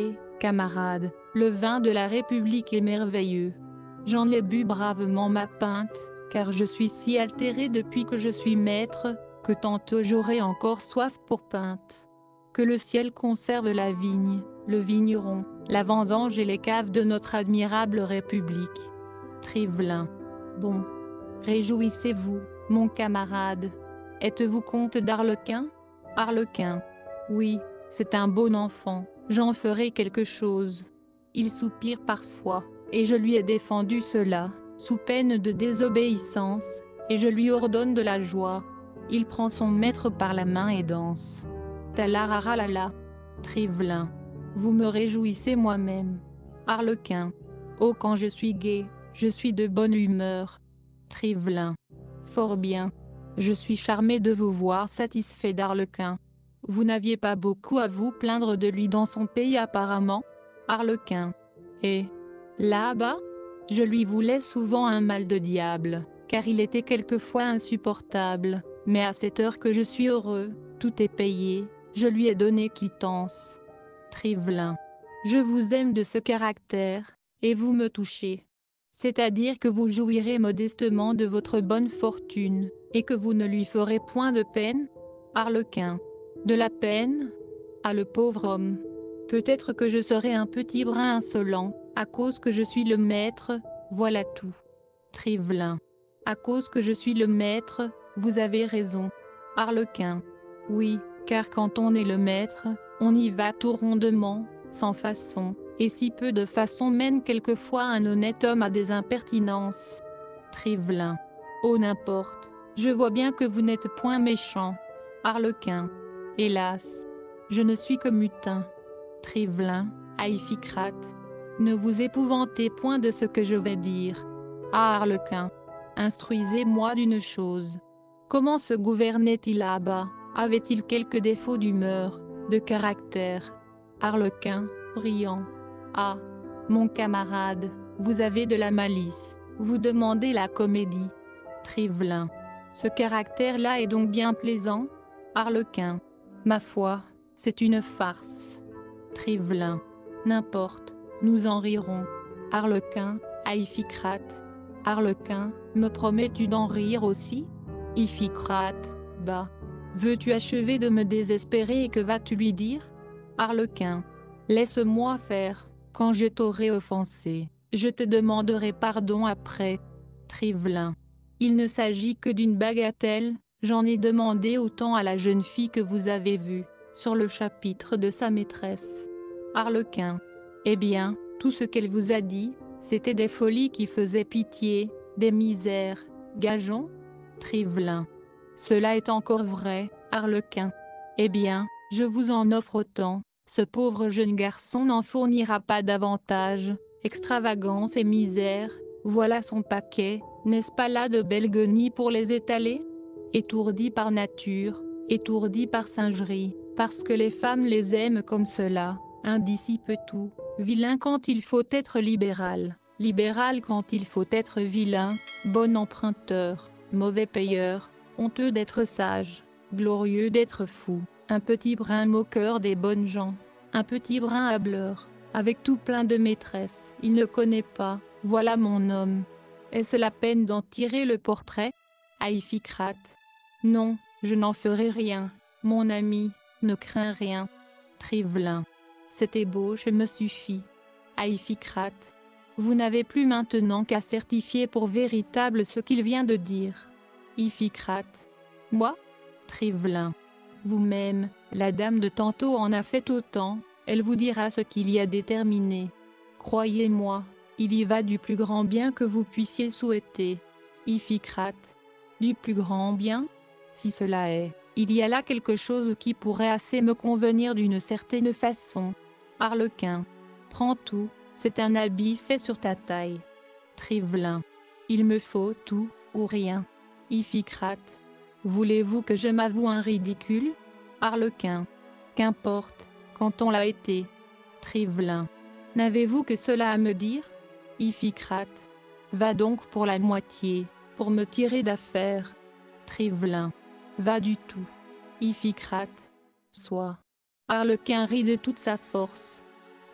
camarade, le vin de la République est merveilleux. J'en ai bu bravement ma pinte, car je suis si altéré depuis que je suis maître, que tantôt j'aurai encore soif pour pinte. Que le ciel conserve la vigne, le vigneron, la vendange et les caves de notre admirable République. Trivelin. Bon. Réjouissez-vous, mon camarade. Êtes-vous comte d'Arlequin? Arlequin. Oui, c'est un bon enfant, j'en ferai quelque chose. Il soupire parfois, et je lui ai défendu cela, sous peine de désobéissance, et je lui ordonne de la joie. Il prend son maître par la main et danse. Talararalala. Trivelin. Vous me réjouissez moi-même. Arlequin. Oh, quand je suis gai, je suis de bonne humeur. Trivelin. Fort bien. Je suis charmé de vous voir satisfait d'Arlequin. Vous n'aviez pas beaucoup à vous plaindre de lui dans son pays apparemment. Arlequin. Et là-bas? Je lui voulais souvent un mal de diable, car il était quelquefois insupportable, mais à cette heure que je suis heureux, tout est payé, je lui ai donné quittance. Trivelin. Je vous aime de ce caractère, et vous me touchez. C'est-à-dire que vous jouirez modestement de votre bonne fortune, et que vous ne lui ferez point de peine? Arlequin. De la peine? Ah, le pauvre homme. Peut-être que je serai un petit brin insolent, à cause que je suis le maître, voilà tout. Trivelin. À cause que je suis le maître, vous avez raison. Arlequin. Oui, car quand on est le maître, on y va tout rondement, sans façon, et si peu de façon mène quelquefois un honnête homme à des impertinences. Trivelin. Oh, n'importe, je vois bien que vous n'êtes point méchant. Arlequin. Hélas, je ne suis que mutin. Trivelin. À Iphicrate. Ne vous épouvantez point de ce que je vais dire. Ah, Arlequin. Instruisez-moi d'une chose. Comment se gouvernait-il là-bas? Avait-il quelque défaut d'humeur, de caractère? Arlequin, riant. Ah, mon camarade, vous avez de la malice, vous demandez la comédie. Trivelin. Ce caractère-là est donc bien plaisant? Arlequin. Ma foi, c'est une farce. Trivelin. N'importe, nous en rirons. Arlequin, à Iphicrate. Arlequin, me promets-tu d'en rire aussi? Iphicrate. Bah. Veux-tu achever de me désespérer et que vas-tu lui dire? Arlequin. Laisse-moi faire, quand je t'aurai offensé, je te demanderai pardon après. Trivelin. Il ne s'agit que d'une bagatelle, j'en ai demandé autant à la jeune fille que vous avez vue, sur le chapitre de sa maîtresse. Arlequin. Eh bien, tout ce qu'elle vous a dit, c'était des folies qui faisaient pitié, des misères, gageons? Trivelin. Cela est encore vrai, Arlequin. Eh bien, je vous en offre autant, ce pauvre jeune garçon n'en fournira pas davantage, extravagance et misère, voilà son paquet, n'est-ce pas là de belles guenilles pour les étaler? Étourdi par nature, étourdi par singerie, parce que les femmes les aiment comme cela, indiscipe tout, vilain quand il faut être libéral, libéral quand il faut être vilain, bon emprunteur, mauvais payeur, honteux d'être sage, glorieux d'être fou, un petit brin moqueur des bonnes gens, un petit brin hâbleur, avec tout plein de maîtresses, il ne connaît pas, voilà mon homme. Est-ce la peine d'en tirer le portrait? À Iphicrate. Non, je n'en ferai rien, mon ami, ne crains rien. Trivelin. Cette ébauche me suffit. À Iphicrate. Vous n'avez plus maintenant qu'à certifier pour véritable ce qu'il vient de dire. Iphicrate. Moi? Trivelin. Vous-même, la dame de tantôt en a fait autant, elle vous dira ce qu'il y a déterminé. Croyez-moi, il y va du plus grand bien que vous puissiez souhaiter. Iphicrate. Du plus grand bien? Si cela est, il y a là quelque chose qui pourrait assez me convenir d'une certaine façon. Arlequin. Prends tout, c'est un habit fait sur ta taille. Trivelin. Il me faut tout, ou rien. Iphicrate. Voulez-vous que je m'avoue un ridicule? Arlequin. Qu'importe, quand on l'a été. Trivelin. N'avez-vous que cela à me dire? Iphicrate. Va donc pour la moitié, pour me tirer d'affaire. Trivelin. Va du tout. Iphicrate. Soit. Arlequin rit de toute sa force.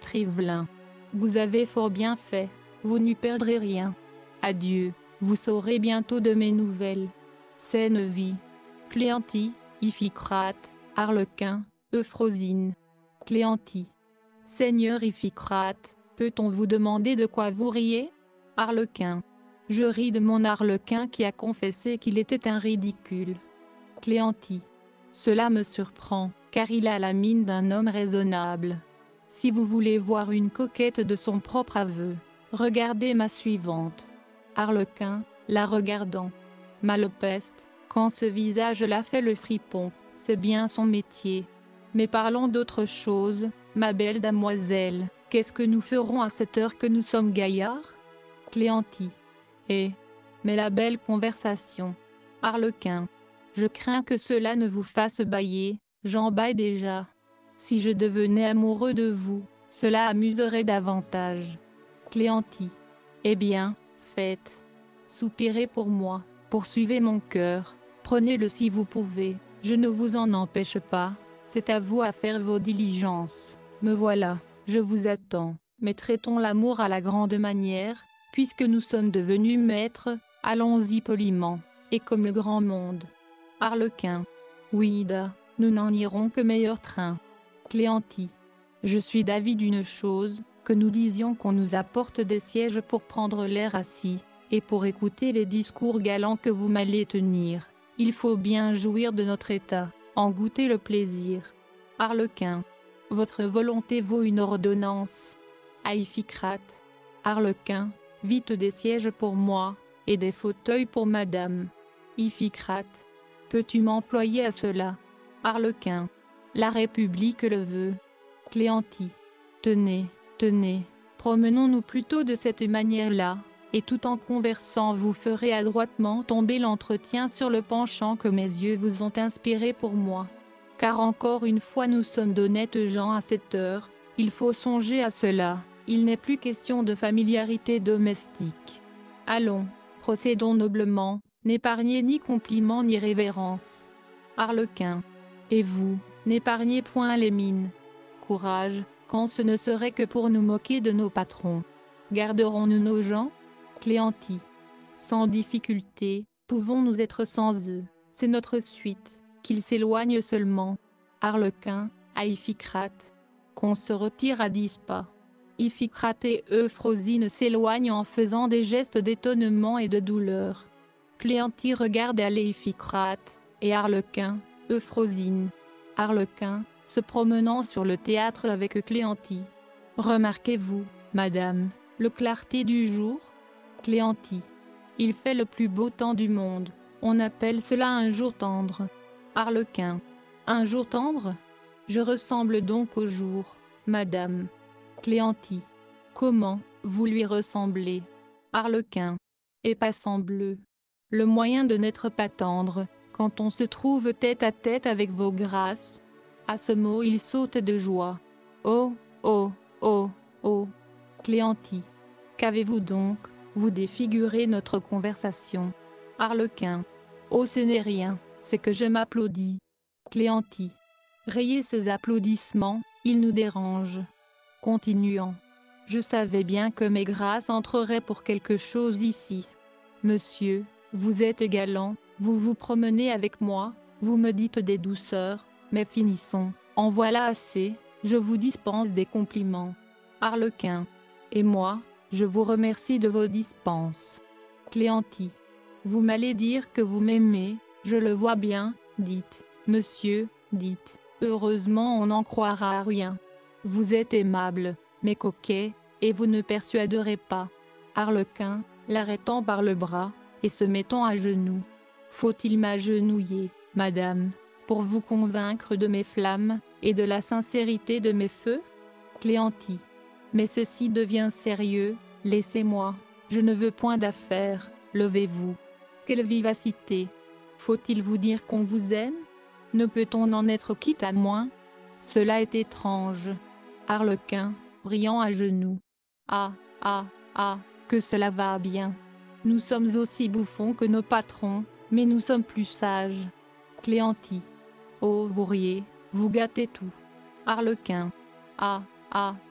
Trivelin. Vous avez fort bien fait, vous n'y perdrez rien. Adieu, vous saurez bientôt de mes nouvelles. Saine vie. Cléantie, Iphicrate, Arlequin, Euphrosine. Cléantie. Seigneur Iphicrate, peut-on vous demander de quoi vous riez? Arlequin. Je ris de mon Arlequin qui a confessé qu'il était un ridicule. Cléantie. Cela me surprend, car il a la mine d'un homme raisonnable. Si vous voulez voir une coquette de son propre aveu, regardez ma suivante. Arlequin, la regardant. Malopeste, quand ce visage-là fait le fripon, c'est bien son métier. Mais parlons d'autre chose, ma belle damoiselle, qu'est-ce que nous ferons à cette heure que nous sommes gaillards? Cléantie. Mais la belle conversation. Arlequin. Je crains que cela ne vous fasse bâiller, j'en bâille déjà. Si je devenais amoureux de vous, cela amuserait davantage. Cléantie. Eh bien, faites. Soupirez pour moi, poursuivez mon cœur, prenez-le si vous pouvez, je ne vous en empêche pas, c'est à vous à faire vos diligences. Me voilà, je vous attends, mais traitons l'amour à la grande manière, puisque nous sommes devenus maîtres, allons-y poliment, et comme le grand monde. Arlequin. Oui, Ida, nous n'en irons que meilleur train. Cléantie. Je suis d'avis d'une chose, que nous disions qu'on nous apporte des sièges pour prendre l'air assis, et pour écouter les discours galants que vous m'allez tenir. Il faut bien jouir de notre état, en goûter le plaisir. Arlequin. Votre volonté vaut une ordonnance. Iphicrate. Arlequin. Vite des sièges pour moi, et des fauteuils pour madame. Iphicrate. Peux-tu m'employer à cela? Arlequin. La République le veut. Cléantie. Tenez, tenez, promenons-nous plutôt de cette manière-là, et tout en conversant vous ferez adroitement tomber l'entretien sur le penchant que mes yeux vous ont inspiré pour moi. Car encore une fois nous sommes d'honnêtes gens à cette heure, il faut songer à cela, il n'est plus question de familiarité domestique. Allons, procédons noblement, n'épargnez ni compliments ni révérences. Arlequin. Et vous, n'épargnez point les mines. Courage, quand ce ne serait que pour nous moquer de nos patrons. Garderons-nous nos gens? Cléantie. Sans difficulté, pouvons-nous être sans eux, c'est notre suite, qu'ils s'éloignent seulement. Arlequin, à Iphicrate. Qu'on se retire à 10 pas. Iphicrate et Euphrosine s'éloignent en faisant des gestes d'étonnement et de douleur. Cléantie regarde aller Iphicrate, et Arlequin, Euphrosine. Arlequin, se promenant sur le théâtre avec Cléantie. Remarquez-vous, madame, le clarté du jour? Cléantie. Il fait le plus beau temps du monde, on appelle cela un jour tendre. Arlequin. Un jour tendre? Je ressemble donc au jour, madame. Cléantie. Comment, vous lui ressemblez? Arlequin. Et passant bleu. Le moyen de n'être pas tendre, quand on se trouve tête à tête avec vos grâces. À ce mot il saute de joie. Oh, oh, oh, oh. Cléantie. Qu'avez-vous donc, vous défigurez notre conversation? Arlequin. Oh, ce n'est rien, c'est que je m'applaudis. Cléantie. Rayez ces applaudissements, ils nous dérangent. Continuant. Je savais bien que mes grâces entreraient pour quelque chose ici. Monsieur, vous êtes galant, vous vous promenez avec moi, vous me dites des douceurs, mais finissons, en voilà assez, je vous dispense des compliments. Arlequin. Et moi, je vous remercie de vos dispenses. Cléantie. Vous m'allez dire que vous m'aimez, je le vois bien, dites, monsieur, dites, heureusement on n'en croira rien. Vous êtes aimable, mais coquet, et vous ne persuaderez pas. Arlequin, l'arrêtant par le bras, et se mettant à genoux. Faut-il m'agenouiller, madame, pour vous convaincre de mes flammes, et de la sincérité de mes feux? Cléantie. Mais ceci devient sérieux, laissez-moi, je ne veux point d'affaires, levez-vous. Quelle vivacité! Faut-il vous dire qu'on vous aime? Ne peut-on en être quitte à moins? Cela est étrange. Arlequin, riant à genoux. Ah, ah, ah, que cela va bien. Nous sommes aussi bouffons que nos patrons, mais nous sommes plus sages. Cléantie. Oh, vous riez, vous gâtez tout. Arlequin. Ah, ah,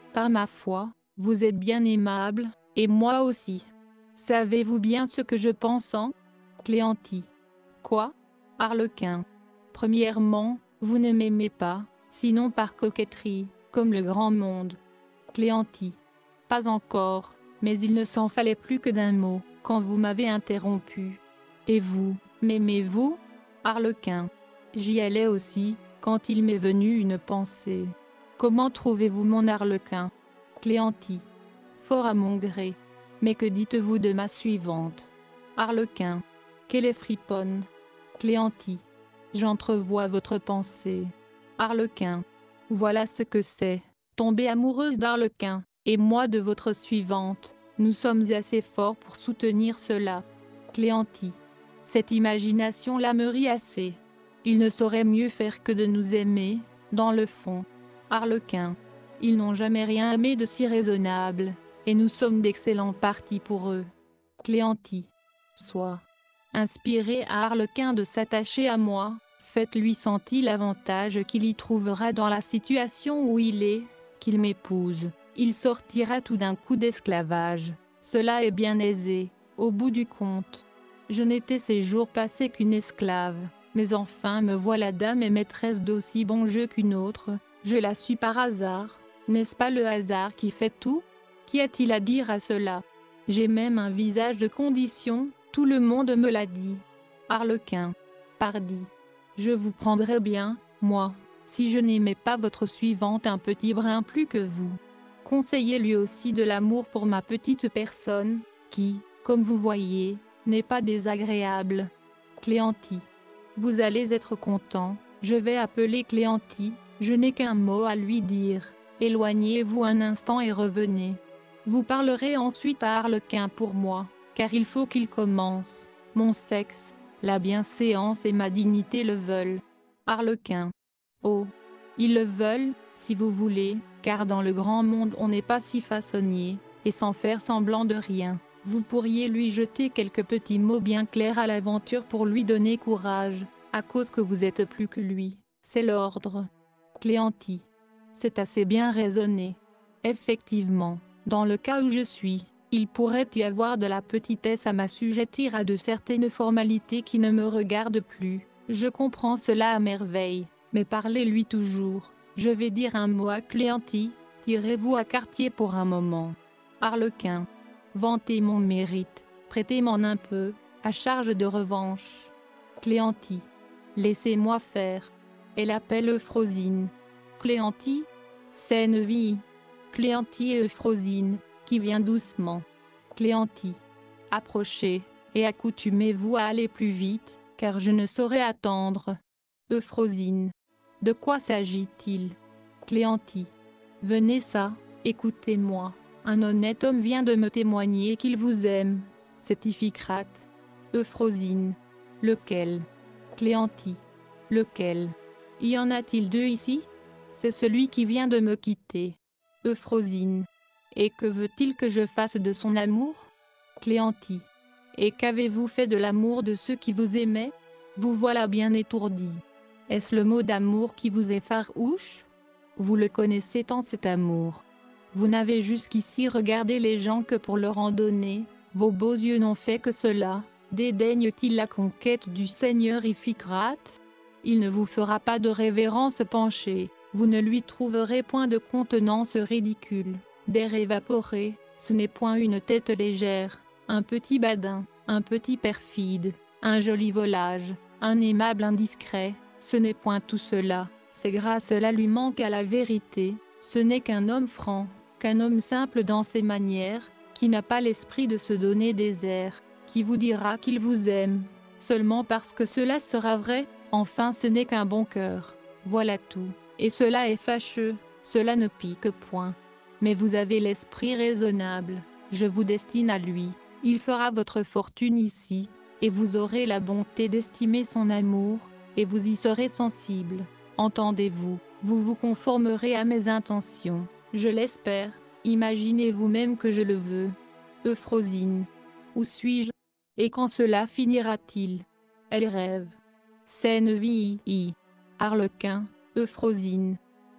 Par ma foi, vous êtes bien aimable, et moi aussi. Savez-vous bien ce que je pense en Cléantine. Quoi? Arlequin. Premièrement, vous ne m'aimez pas, sinon par coquetterie, comme le grand monde. Cléantine. Pas encore, mais il ne s'en fallait plus que d'un mot, quand vous m'avez interrompu. Et vous, m'aimez-vous? Arlequin. J'y allais aussi, quand il m'est venu une pensée. Comment trouvez-vous mon arlequin? Cléantine. Fort à mon gré. Mais que dites-vous de ma suivante? Arlequin. Qu'elle est friponne. Cléantine. J'entrevois votre pensée. Arlequin. Voilà ce que c'est, tomber amoureuse d'Arlequin, et moi de votre suivante, nous sommes assez forts pour soutenir cela. Cléantine. Cette imagination-là me rit assez. Ils ne sauraient mieux faire que de nous aimer, dans le fond. Arlequin. Ils n'ont jamais rien aimé de si raisonnable, et nous sommes d'excellents partis pour eux. Cléantine. Soit. Inspirez à Arlequin de s'attacher à moi, faites-lui sentir l'avantage qu'il y trouvera dans la situation où il est, qu'il m'épouse, il sortira tout d'un coup d'esclavage. Cela est bien aisé, au bout du compte. Je n'étais ces jours passés qu'une esclave, mais enfin me voilà dame et maîtresse d'aussi bon jeu qu'une autre, je la suis par hasard, n'est-ce pas le hasard qui fait tout? Qu'y a-t-il à dire à cela? J'ai même un visage de condition, tout le monde me l'a dit. Arlequin. Pardi. Je vous prendrais bien, moi, si je n'aimais pas votre suivante un petit brin plus que vous. Conseillez lui aussi de l'amour pour ma petite personne, qui, comme vous voyez, n'est pas désagréable. Cléantine. Vous allez être content, je vais appeler Cléantine, je n'ai qu'un mot à lui dire. Éloignez-vous un instant et revenez. Vous parlerez ensuite à Arlequin pour moi, car il faut qu'il commence. Mon sexe, la bienséance et ma dignité le veulent. Arlequin. Oh, ils le veulent, si vous voulez, car dans le grand monde on n'est pas si façonnier, et sans faire semblant de rien, vous pourriez lui jeter quelques petits mots bien clairs à l'aventure pour lui donner courage, à cause que vous êtes plus que lui, c'est l'ordre. Cléantine. C'est assez bien raisonné. Effectivement, dans le cas où je suis, il pourrait y avoir de la petitesse à m'assujettir à de certaines formalités qui ne me regardent plus. Je comprends cela à merveille, mais parlez-lui toujours. Je vais dire un mot à Cléantine, tirez-vous à quartier pour un moment. Arlequin. Vantez mon mérite, prêtez-m'en un peu, à charge de revanche. Cléantine. Laissez-moi faire. Elle appelle Euphrosine. Cléantine. Saine vie. Cléantine et Euphrosine, qui vient doucement. Cléantine. Approchez, et accoutumez-vous à aller plus vite, car je ne saurais attendre. Euphrosine. De quoi s'agit-il? Cléantine. Venez ça, écoutez-moi. Un honnête homme vient de me témoigner qu'il vous aime. C'est Iphicrate. Euphrosine. Lequel? Cléantine. Lequel? Y en a-t-il deux ici? C'est celui qui vient de me quitter. Euphrosine. Et que veut-il que je fasse de son amour? Cléantine. Et qu'avez-vous fait de l'amour de ceux qui vous aimaient? Vous voilà bien étourdi. Est-ce le mot d'amour qui vous effarouche? Vous le connaissez tant cet amour. Vous n'avez jusqu'ici regardé les gens que pour leur en donner, vos beaux yeux n'ont fait que cela. Dédaigne-t-il la conquête du Seigneur Iphicrate? Il ne vous fera pas de révérence penchée, vous ne lui trouverez point de contenance ridicule, d'air évaporé, ce n'est point une tête légère, un petit badin, un petit perfide, un joli volage, un aimable indiscret, ce n'est point tout cela, c'est grâce-là lui manque à la vérité, ce n'est qu'un homme franc, qu'un homme simple dans ses manières, qui n'a pas l'esprit de se donner des airs, qui vous dira qu'il vous aime, seulement parce que cela sera vrai, enfin ce n'est qu'un bon cœur, voilà tout, et cela est fâcheux, cela ne pique point. Mais vous avez l'esprit raisonnable, je vous destine à lui, il fera votre fortune ici, et vous aurez la bonté d'estimer son amour, et vous y serez sensible. Entendez-vous, vous vous conformerez à mes intentions, je l'espère, imaginez vous-même que je le veux. Euphrosine. Où suis-je? Et quand cela finira-t-il? Elle rêve. Saine vie. Arlequin. Euphrosine.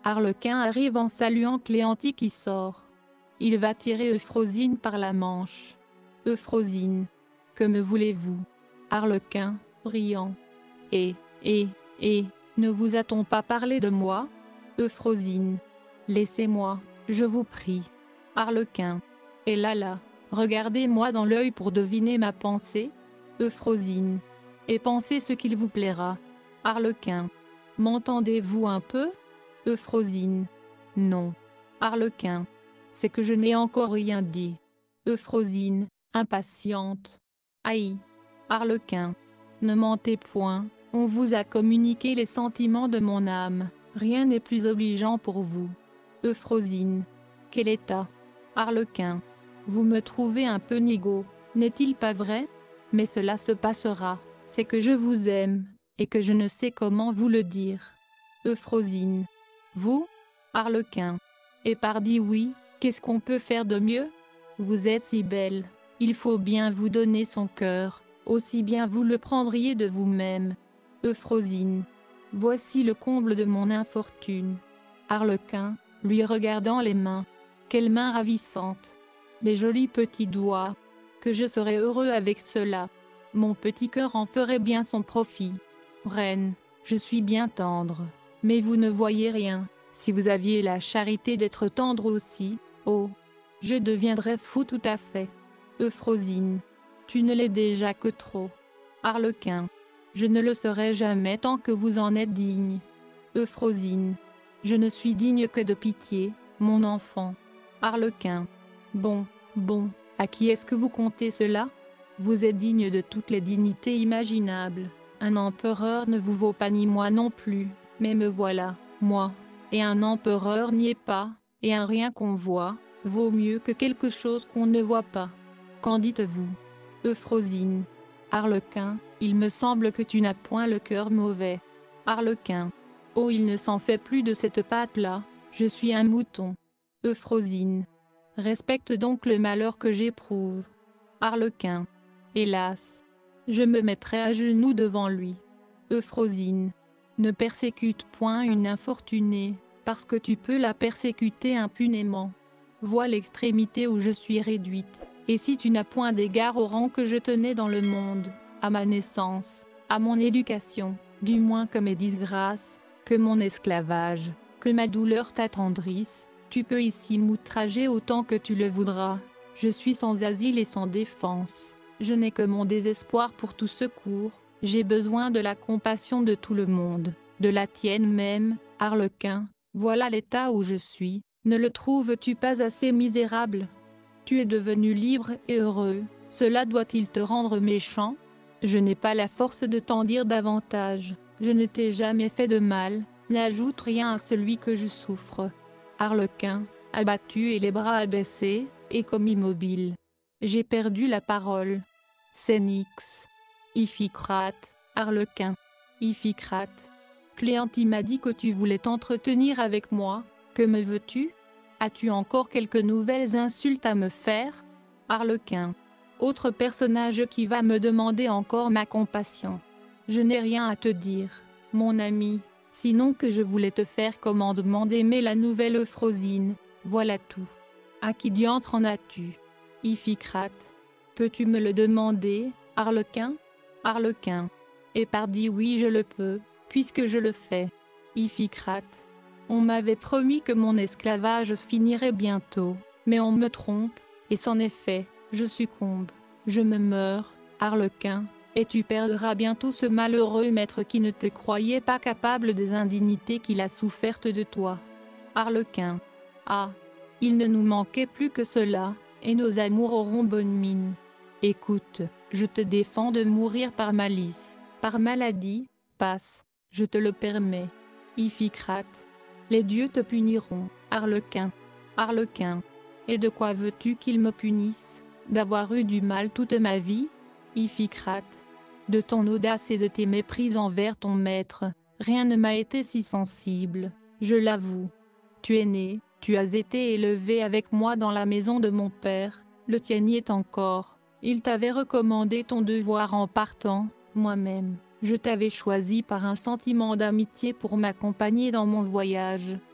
Arlequin arrive en saluant Cléantine qui sort. Il va tirer Euphrosine par la manche. Euphrosine. Que me voulez-vous? Arlequin, riant. Et, ne vous a-t-on pas parlé de moi? Euphrosine. Laissez-moi, je vous prie. Arlequin. Et là, regardez-moi dans l'œil pour deviner ma pensée. Euphrosine. Et pensez ce qu'il vous plaira. Arlequin. M'entendez-vous un peu? Euphrosine. Non. Arlequin. C'est que je n'ai encore rien dit. Euphrosine, impatiente. Aïe. Arlequin. Ne mentez point, on vous a communiqué les sentiments de mon âme, rien n'est plus obligeant pour vous. Euphrosine. Quel état? Arlequin. Vous me trouvez un peu nigaud, n'est-il pas vrai? Mais cela se passera, c'est que je vous aime, et que je ne sais comment vous le dire. Euphrosine. Vous? Arlequin. Et pardi oui, qu'est-ce qu'on peut faire de mieux? Vous êtes si belle, il faut bien vous donner son cœur, aussi bien vous le prendriez de vous-même. Euphrosine. Voici le comble de mon infortune. Arlequin, lui regardant les mains. Quelles mains ravissantes! Les jolis petits doigts. Que je serais heureux avec cela. Mon petit cœur en ferait bien son profit. Reine, je suis bien tendre. Mais vous ne voyez rien. Si vous aviez la charité d'être tendre aussi, oh, je deviendrais fou tout à fait. Euphrosine. Tu ne l'es déjà que trop. Arlequin. Je ne le serai jamais tant que vous en êtes digne. Euphrosine. Je ne suis digne que de pitié, mon enfant. Arlequin. Bon, à qui est-ce que vous comptez cela? Vous êtes digne de toutes les dignités imaginables. Un empereur ne vous vaut pas ni moi non plus, mais me voilà, moi. Et un empereur n'y est pas, et un rien qu'on voit, vaut mieux que quelque chose qu'on ne voit pas. Qu'en dites-vous? Euphrosine. Arlequin, il me semble que tu n'as point le cœur mauvais. Arlequin. Oh, il ne s'en fait plus de cette pâte-là, je suis un mouton. Euphrosine. Respecte donc le malheur que j'éprouve. Arlequin. Hélas. Je me mettrai à genoux devant lui. Euphrosine. Ne persécute point une infortunée, parce que tu peux la persécuter impunément. Vois l'extrémité où je suis réduite, et si tu n'as point d'égard au rang que je tenais dans le monde, à ma naissance, à mon éducation, du moins que mes disgrâces, que mon esclavage, que ma douleur t'attendrisse, tu peux ici m'outrager autant que tu le voudras. Je suis sans asile et sans défense. Je n'ai que mon désespoir pour tout secours. J'ai besoin de la compassion de tout le monde, de la tienne même, Arlequin. Voilà l'état où je suis. Ne le trouves-tu pas assez misérable? Tu es devenu libre et heureux. Cela doit-il te rendre méchant? Je n'ai pas la force de t'en dire davantage. Je ne t'ai jamais fait de mal. N'ajoute rien à celui que je souffre. Arlequin, abattu et les bras abaissés, et comme immobile. J'ai perdu la parole. Cénix. Iphicrate, Arlequin. Iphicrate. Cléantine m'a dit que tu voulais t'entretenir avec moi. Que me veux-tu? As-tu encore quelques nouvelles insultes à me faire? Arlequin. Autre personnage qui va me demander encore ma compassion. Je n'ai rien à te dire, mon ami, sinon que je voulais te faire commandement d'aimer la nouvelle Euphrosine, voilà tout. À qui diantre en as-tu? Iphicrate. Peux-tu me le demander, Arlequin? Arlequin. Et pardi oui je le peux, puisque je le fais. Iphicrate. On m'avait promis que mon esclavage finirait bientôt, mais on me trompe, et c'en est fait, je succombe, je me meurs, Arlequin, et tu perdras bientôt ce malheureux maître qui ne te croyait pas capable des indignités qu'il a souffertes de toi. Arlequin. Ah! Il ne nous manquait plus que cela, et nos amours auront bonne mine. Écoute, je te défends de mourir par malice, par maladie, passe, je te le permets. Iphicrate. Les dieux te puniront, Arlequin. Arlequin. Et de quoi veux-tu qu'ils me punissent? D'avoir eu du mal toute ma vie? Iphicrate. De ton audace et de tes méprises envers ton maître, rien ne m'a été si sensible, je l'avoue. Tu es né, tu as été élevé avec moi dans la maison de mon père, le tien y est encore. Il t'avait recommandé ton devoir en partant, moi-même. Je t'avais choisi par un sentiment d'amitié pour m'accompagner dans mon voyage.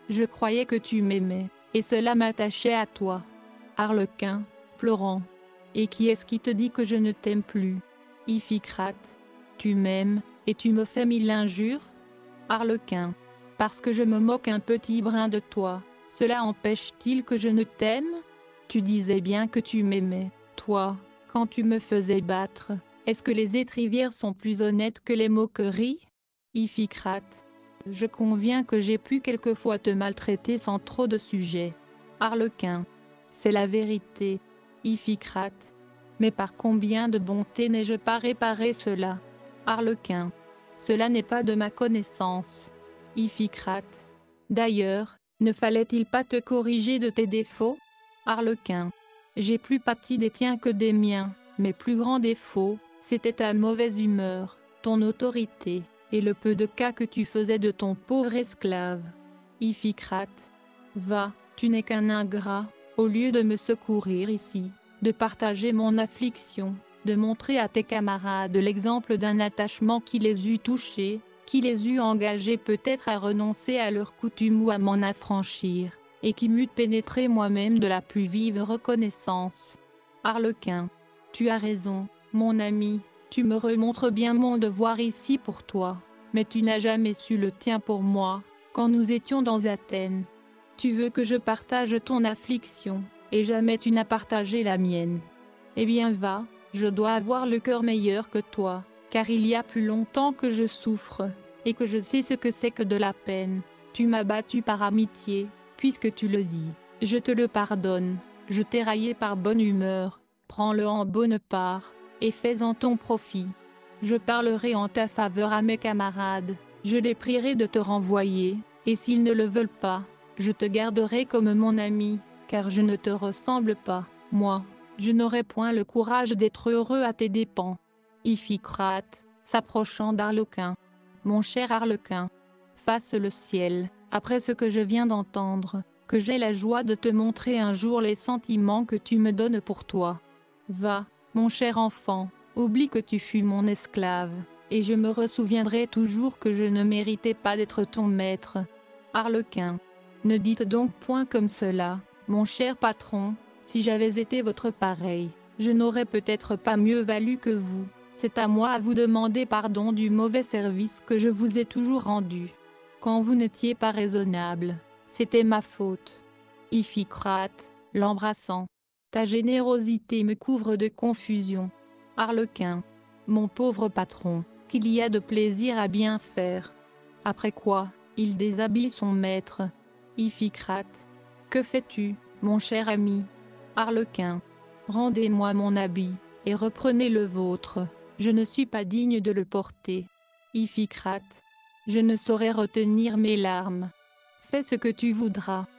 Je croyais que tu m'aimais, et cela m'attachait à toi. Arlequin, pleurant. Et qui est-ce qui te dit que je ne t'aime plus? Iphicrate. Tu m'aimes, et tu me fais mille injures? Arlequin. Parce que je me moque un petit brin de toi, cela empêche-t-il que je ne t'aime? Tu disais bien que tu m'aimais, toi, quand tu me faisais battre. Est-ce que les étrivières sont plus honnêtes que les moqueries? Iphicrate. Je conviens que j'ai pu quelquefois te maltraiter sans trop de sujet. Arlequin. C'est la vérité. Iphicrate. Mais par combien de bonté n'ai-je pas réparé cela? Arlequin. Cela n'est pas de ma connaissance. Iphicrate. D'ailleurs, ne fallait-il pas te corriger de tes défauts? Arlequin. J'ai plus pâti des tiens que des miens. Mes plus grands défauts, c'était ta mauvaise humeur, ton autorité, et le peu de cas que tu faisais de ton pauvre esclave. Iphicrate. Va, tu n'es qu'un ingrat, au lieu de me secourir ici, de partager mon affliction, de montrer à tes camarades l'exemple d'un attachement qui les eût touchés, qui les eût engagés peut-être à renoncer à leurs coutumes ou à m'en affranchir, et qui m'eût pénétré moi-même de la plus vive reconnaissance. Arlequin. Tu as raison, mon ami, tu me remontres bien mon devoir ici pour toi, mais tu n'as jamais su le tien pour moi, quand nous étions dans Athènes. Tu veux que je partage ton affliction, et jamais tu n'as partagé la mienne. Eh bien va, je dois avoir le cœur meilleur que toi, car il y a plus longtemps que je souffre, et que je sais ce que c'est que de la peine. Tu m'as battu par amitié, puisque tu le dis, je te le pardonne, je t'ai raillé par bonne humeur, prends-le en bonne part, et fais-en ton profit. Je parlerai en ta faveur à mes camarades, je les prierai de te renvoyer, et s'ils ne le veulent pas, je te garderai comme mon ami, car je ne te ressemble pas, moi, je n'aurai point le courage d'être heureux à tes dépens. Iphicrate, s'approchant d'Arlequin. Mon cher Arlequin, fasse le ciel, après ce que je viens d'entendre, que j'ai la joie de te montrer un jour les sentiments que tu me donnes pour toi. Va, mon cher enfant, oublie que tu fus mon esclave, et je me ressouviendrai toujours que je ne méritais pas d'être ton maître. Arlequin. Ne dites donc point comme cela, mon cher patron, si j'avais été votre pareil, je n'aurais peut-être pas mieux valu que vous, c'est à moi à vous demander pardon du mauvais service que je vous ai toujours rendu. Quand vous n'étiez pas raisonnable, c'était ma faute. Iphicrate, l'embrassant. Ta générosité me couvre de confusion. Arlequin. Mon pauvre patron, qu'il y a de plaisir à bien faire. Après quoi, il déshabille son maître. Iphicrate. Que fais-tu, mon cher ami? Arlequin. Rendez-moi mon habit, et reprenez le vôtre, je ne suis pas digne de le porter. Iphicrate. Je ne saurais retenir mes larmes. Fais ce que tu voudras.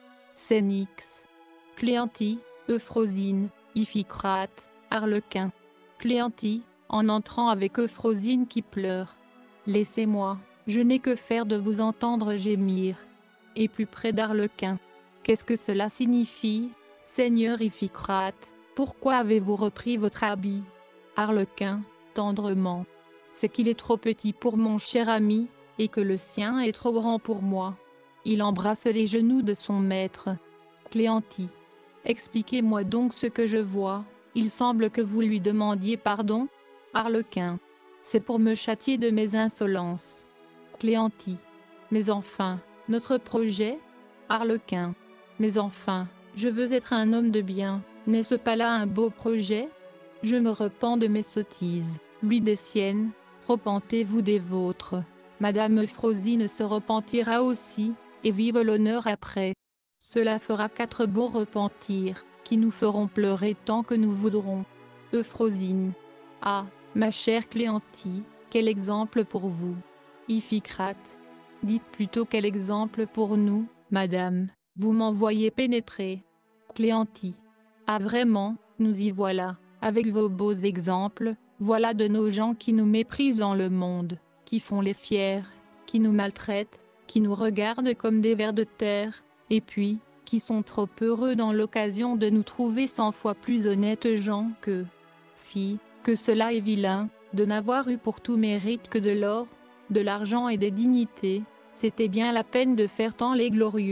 Cénix. Cléantie, Euphrosine, Iphicrate, Arlequin. Cléantie, en entrant avec Euphrosine qui pleure. Laissez-moi, je n'ai que faire de vous entendre gémir. Et plus près d'Arlequin. Qu'est-ce que cela signifie, Seigneur Iphicrate, pourquoi avez-vous repris votre habit? Arlequin, tendrement. C'est qu'il est trop petit pour mon cher ami, et que le sien est trop grand pour moi. Il embrasse les genoux de son maître. Cléantie. Expliquez-moi donc ce que je vois, il semble que vous lui demandiez pardon? Arlequin. C'est pour me châtier de mes insolences. Cléantie. Mais enfin, notre projet? Arlequin. Mais enfin, je veux être un homme de bien, n'est-ce pas là un beau projet? Je me repens de mes sottises, lui des siennes, repentez-vous des vôtres. Madame Euphrosine se repentira aussi, et vive l'honneur après. Cela fera 4 beaux repentirs, qui nous feront pleurer tant que nous voudrons. Euphrosine. Ah, ma chère Cléantie, quel exemple pour vous. Iphicrate. Dites plutôt quel exemple pour nous, madame, vous m'en voyez pénétrer. Cléantie. Ah vraiment, nous y voilà, avec vos beaux exemples, voilà de nos gens qui nous méprisent dans le monde, qui font les fiers, qui nous maltraitent, qui nous regardent comme des vers de terre, et puis, qui sont trop heureux dans l'occasion de nous trouver 100 fois plus honnêtes gens que... Fi, que cela est vilain, de n'avoir eu pour tout mérite que de l'or, de l'argent et des dignités, c'était bien la peine de faire tant les glorieux,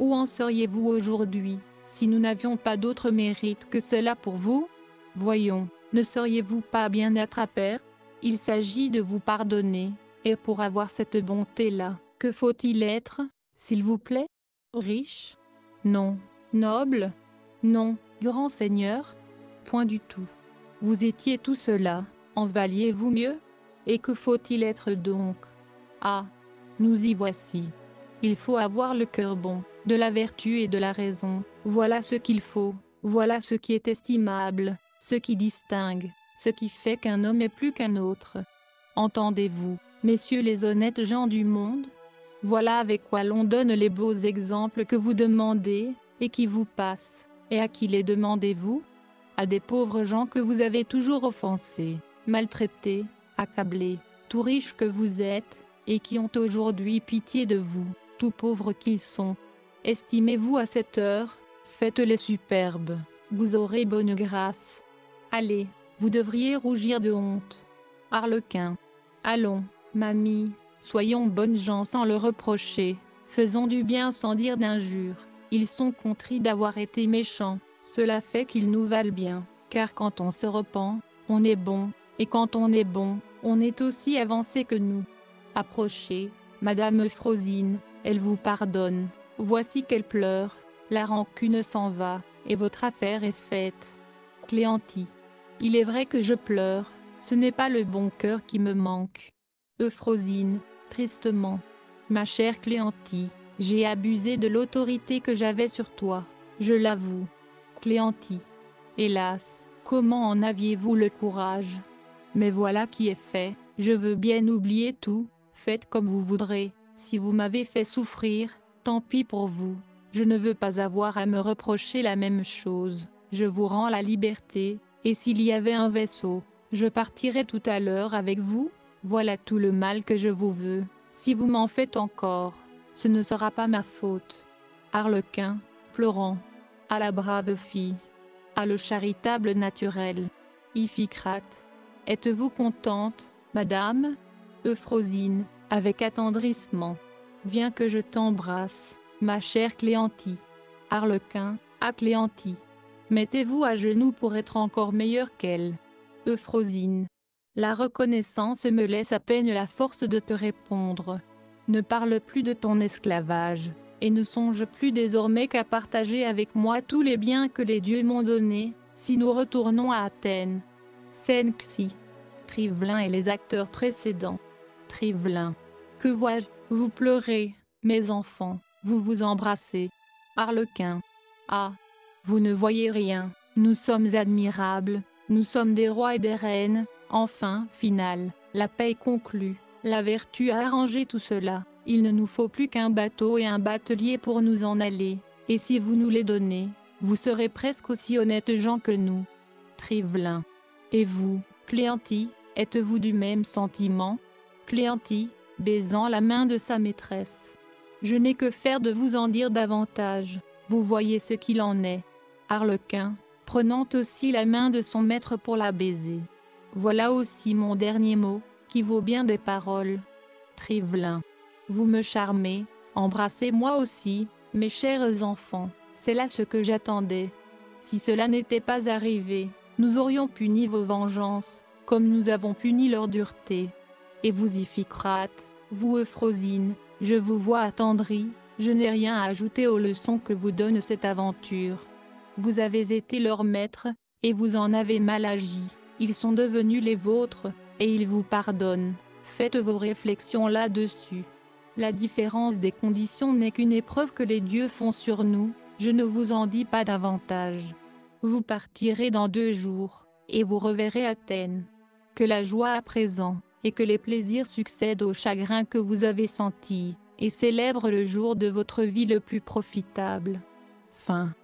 Où en seriez-vous aujourd'hui, si nous n'avions pas d'autre mérite que cela pour vous? Voyons, ne seriez-vous pas bien être à Père? Il s'agit de vous pardonner, et pour avoir cette bonté-là, que faut-il être, s'il vous plaît? Riche? Non. Noble? Non. Grand Seigneur? Point du tout. Vous étiez tout cela, en valiez-vous mieux? Et que faut-il être donc? Ah! Nous y voici. Il faut avoir le cœur bon, de la vertu et de la raison, voilà ce qu'il faut, voilà ce qui est estimable, ce qui distingue, ce qui fait qu'un homme est plus qu'un autre. Entendez-vous, messieurs les honnêtes gens du monde? Voilà avec quoi l'on donne les beaux exemples que vous demandez, et qui vous passent. Et à qui les demandez-vous? À des pauvres gens que vous avez toujours offensés, maltraités, accablés, tout riches que vous êtes, et qui ont aujourd'hui pitié de vous, tout pauvres qu'ils sont. Estimez-vous à cette heure, faites-les superbes, vous aurez bonne grâce. Allez, vous devriez rougir de honte. Arlequin. Allons, mamie, soyons bonnes gens sans le reprocher, faisons du bien sans dire d'injures. Ils sont contris d'avoir été méchants, cela fait qu'ils nous valent bien, car quand on se repent, on est bon, et quand on est bon, on est aussi avancé que nous. Approchez, Madame Euphrosine, elle vous pardonne, voici qu'elle pleure, la rancune s'en va, et votre affaire est faite. Cléantie. Il est vrai que je pleure, ce n'est pas le bon cœur qui me manque. Euphrosine, tristement. Ma chère Cléantie, j'ai abusé de l'autorité que j'avais sur toi, je l'avoue. Cléantie. Hélas, comment en aviez-vous le courage? Mais voilà qui est fait, je veux bien oublier tout, faites comme vous voudrez, si vous m'avez fait souffrir, tant pis pour vous, je ne veux pas avoir à me reprocher la même chose, je vous rends la liberté, et s'il y avait un vaisseau, je partirais tout à l'heure avec vous, voilà tout le mal que je vous veux, si vous m'en faites encore, ce ne sera pas ma faute. Arlequin, pleurant. À la brave fille. À le charitable naturel. Iphicrate. Êtes-vous contente, madame? Euphrosine, avec attendrissement. Viens que je t'embrasse, ma chère Cléantie. Arlequin, à Cléantie. Mettez-vous à genoux pour être encore meilleure qu'elle. Euphrosine. La reconnaissance me laisse à peine la force de te répondre. Ne parle plus de ton esclavage, et ne songe plus désormais qu'à partager avec moi tous les biens que les dieux m'ont donnés, si nous retournons à Athènes. Scène Xi. Trivelin et les acteurs précédents. Trivelin. Que vois-je? Vous pleurez, mes enfants, vous vous embrassez. Arlequin. Ah! Vous ne voyez rien, nous sommes admirables, nous sommes des rois et des reines, enfin, finale, la paix est conclue, la vertu a arrangé tout cela, il ne nous faut plus qu'un bateau et un batelier pour nous en aller, et si vous nous les donnez, vous serez presque aussi honnêtes gens que nous. Trivelin. Et vous, Cléantie, êtes-vous du même sentiment? Cléantie, baisant la main de sa maîtresse. Je n'ai que faire de vous en dire davantage, vous voyez ce qu'il en est. Arlequin, prenant aussi la main de son maître pour la baiser. Voilà aussi mon dernier mot, qui vaut bien des paroles. Trivelin. Vous me charmez, embrassez-moi aussi, mes chers enfants, c'est là ce que j'attendais. Si cela n'était pas arrivé, nous aurions puni vos vengeances, comme nous avons puni leur dureté. Et vous Iphicrate, vous Euphrosine, je vous vois attendri, je n'ai rien à ajouter aux leçons que vous donne cette aventure. Vous avez été leur maître, et vous en avez mal agi, ils sont devenus les vôtres, et ils vous pardonnent, faites vos réflexions là-dessus. La différence des conditions n'est qu'une épreuve que les dieux font sur nous, je ne vous en dis pas davantage. Vous partirez dans 2 jours, et vous reverrez Athènes. Que la joie à présent, et que les plaisirs succèdent aux chagrins que vous avez sentis, et célèbrent le jour de votre vie le plus profitable. Fin.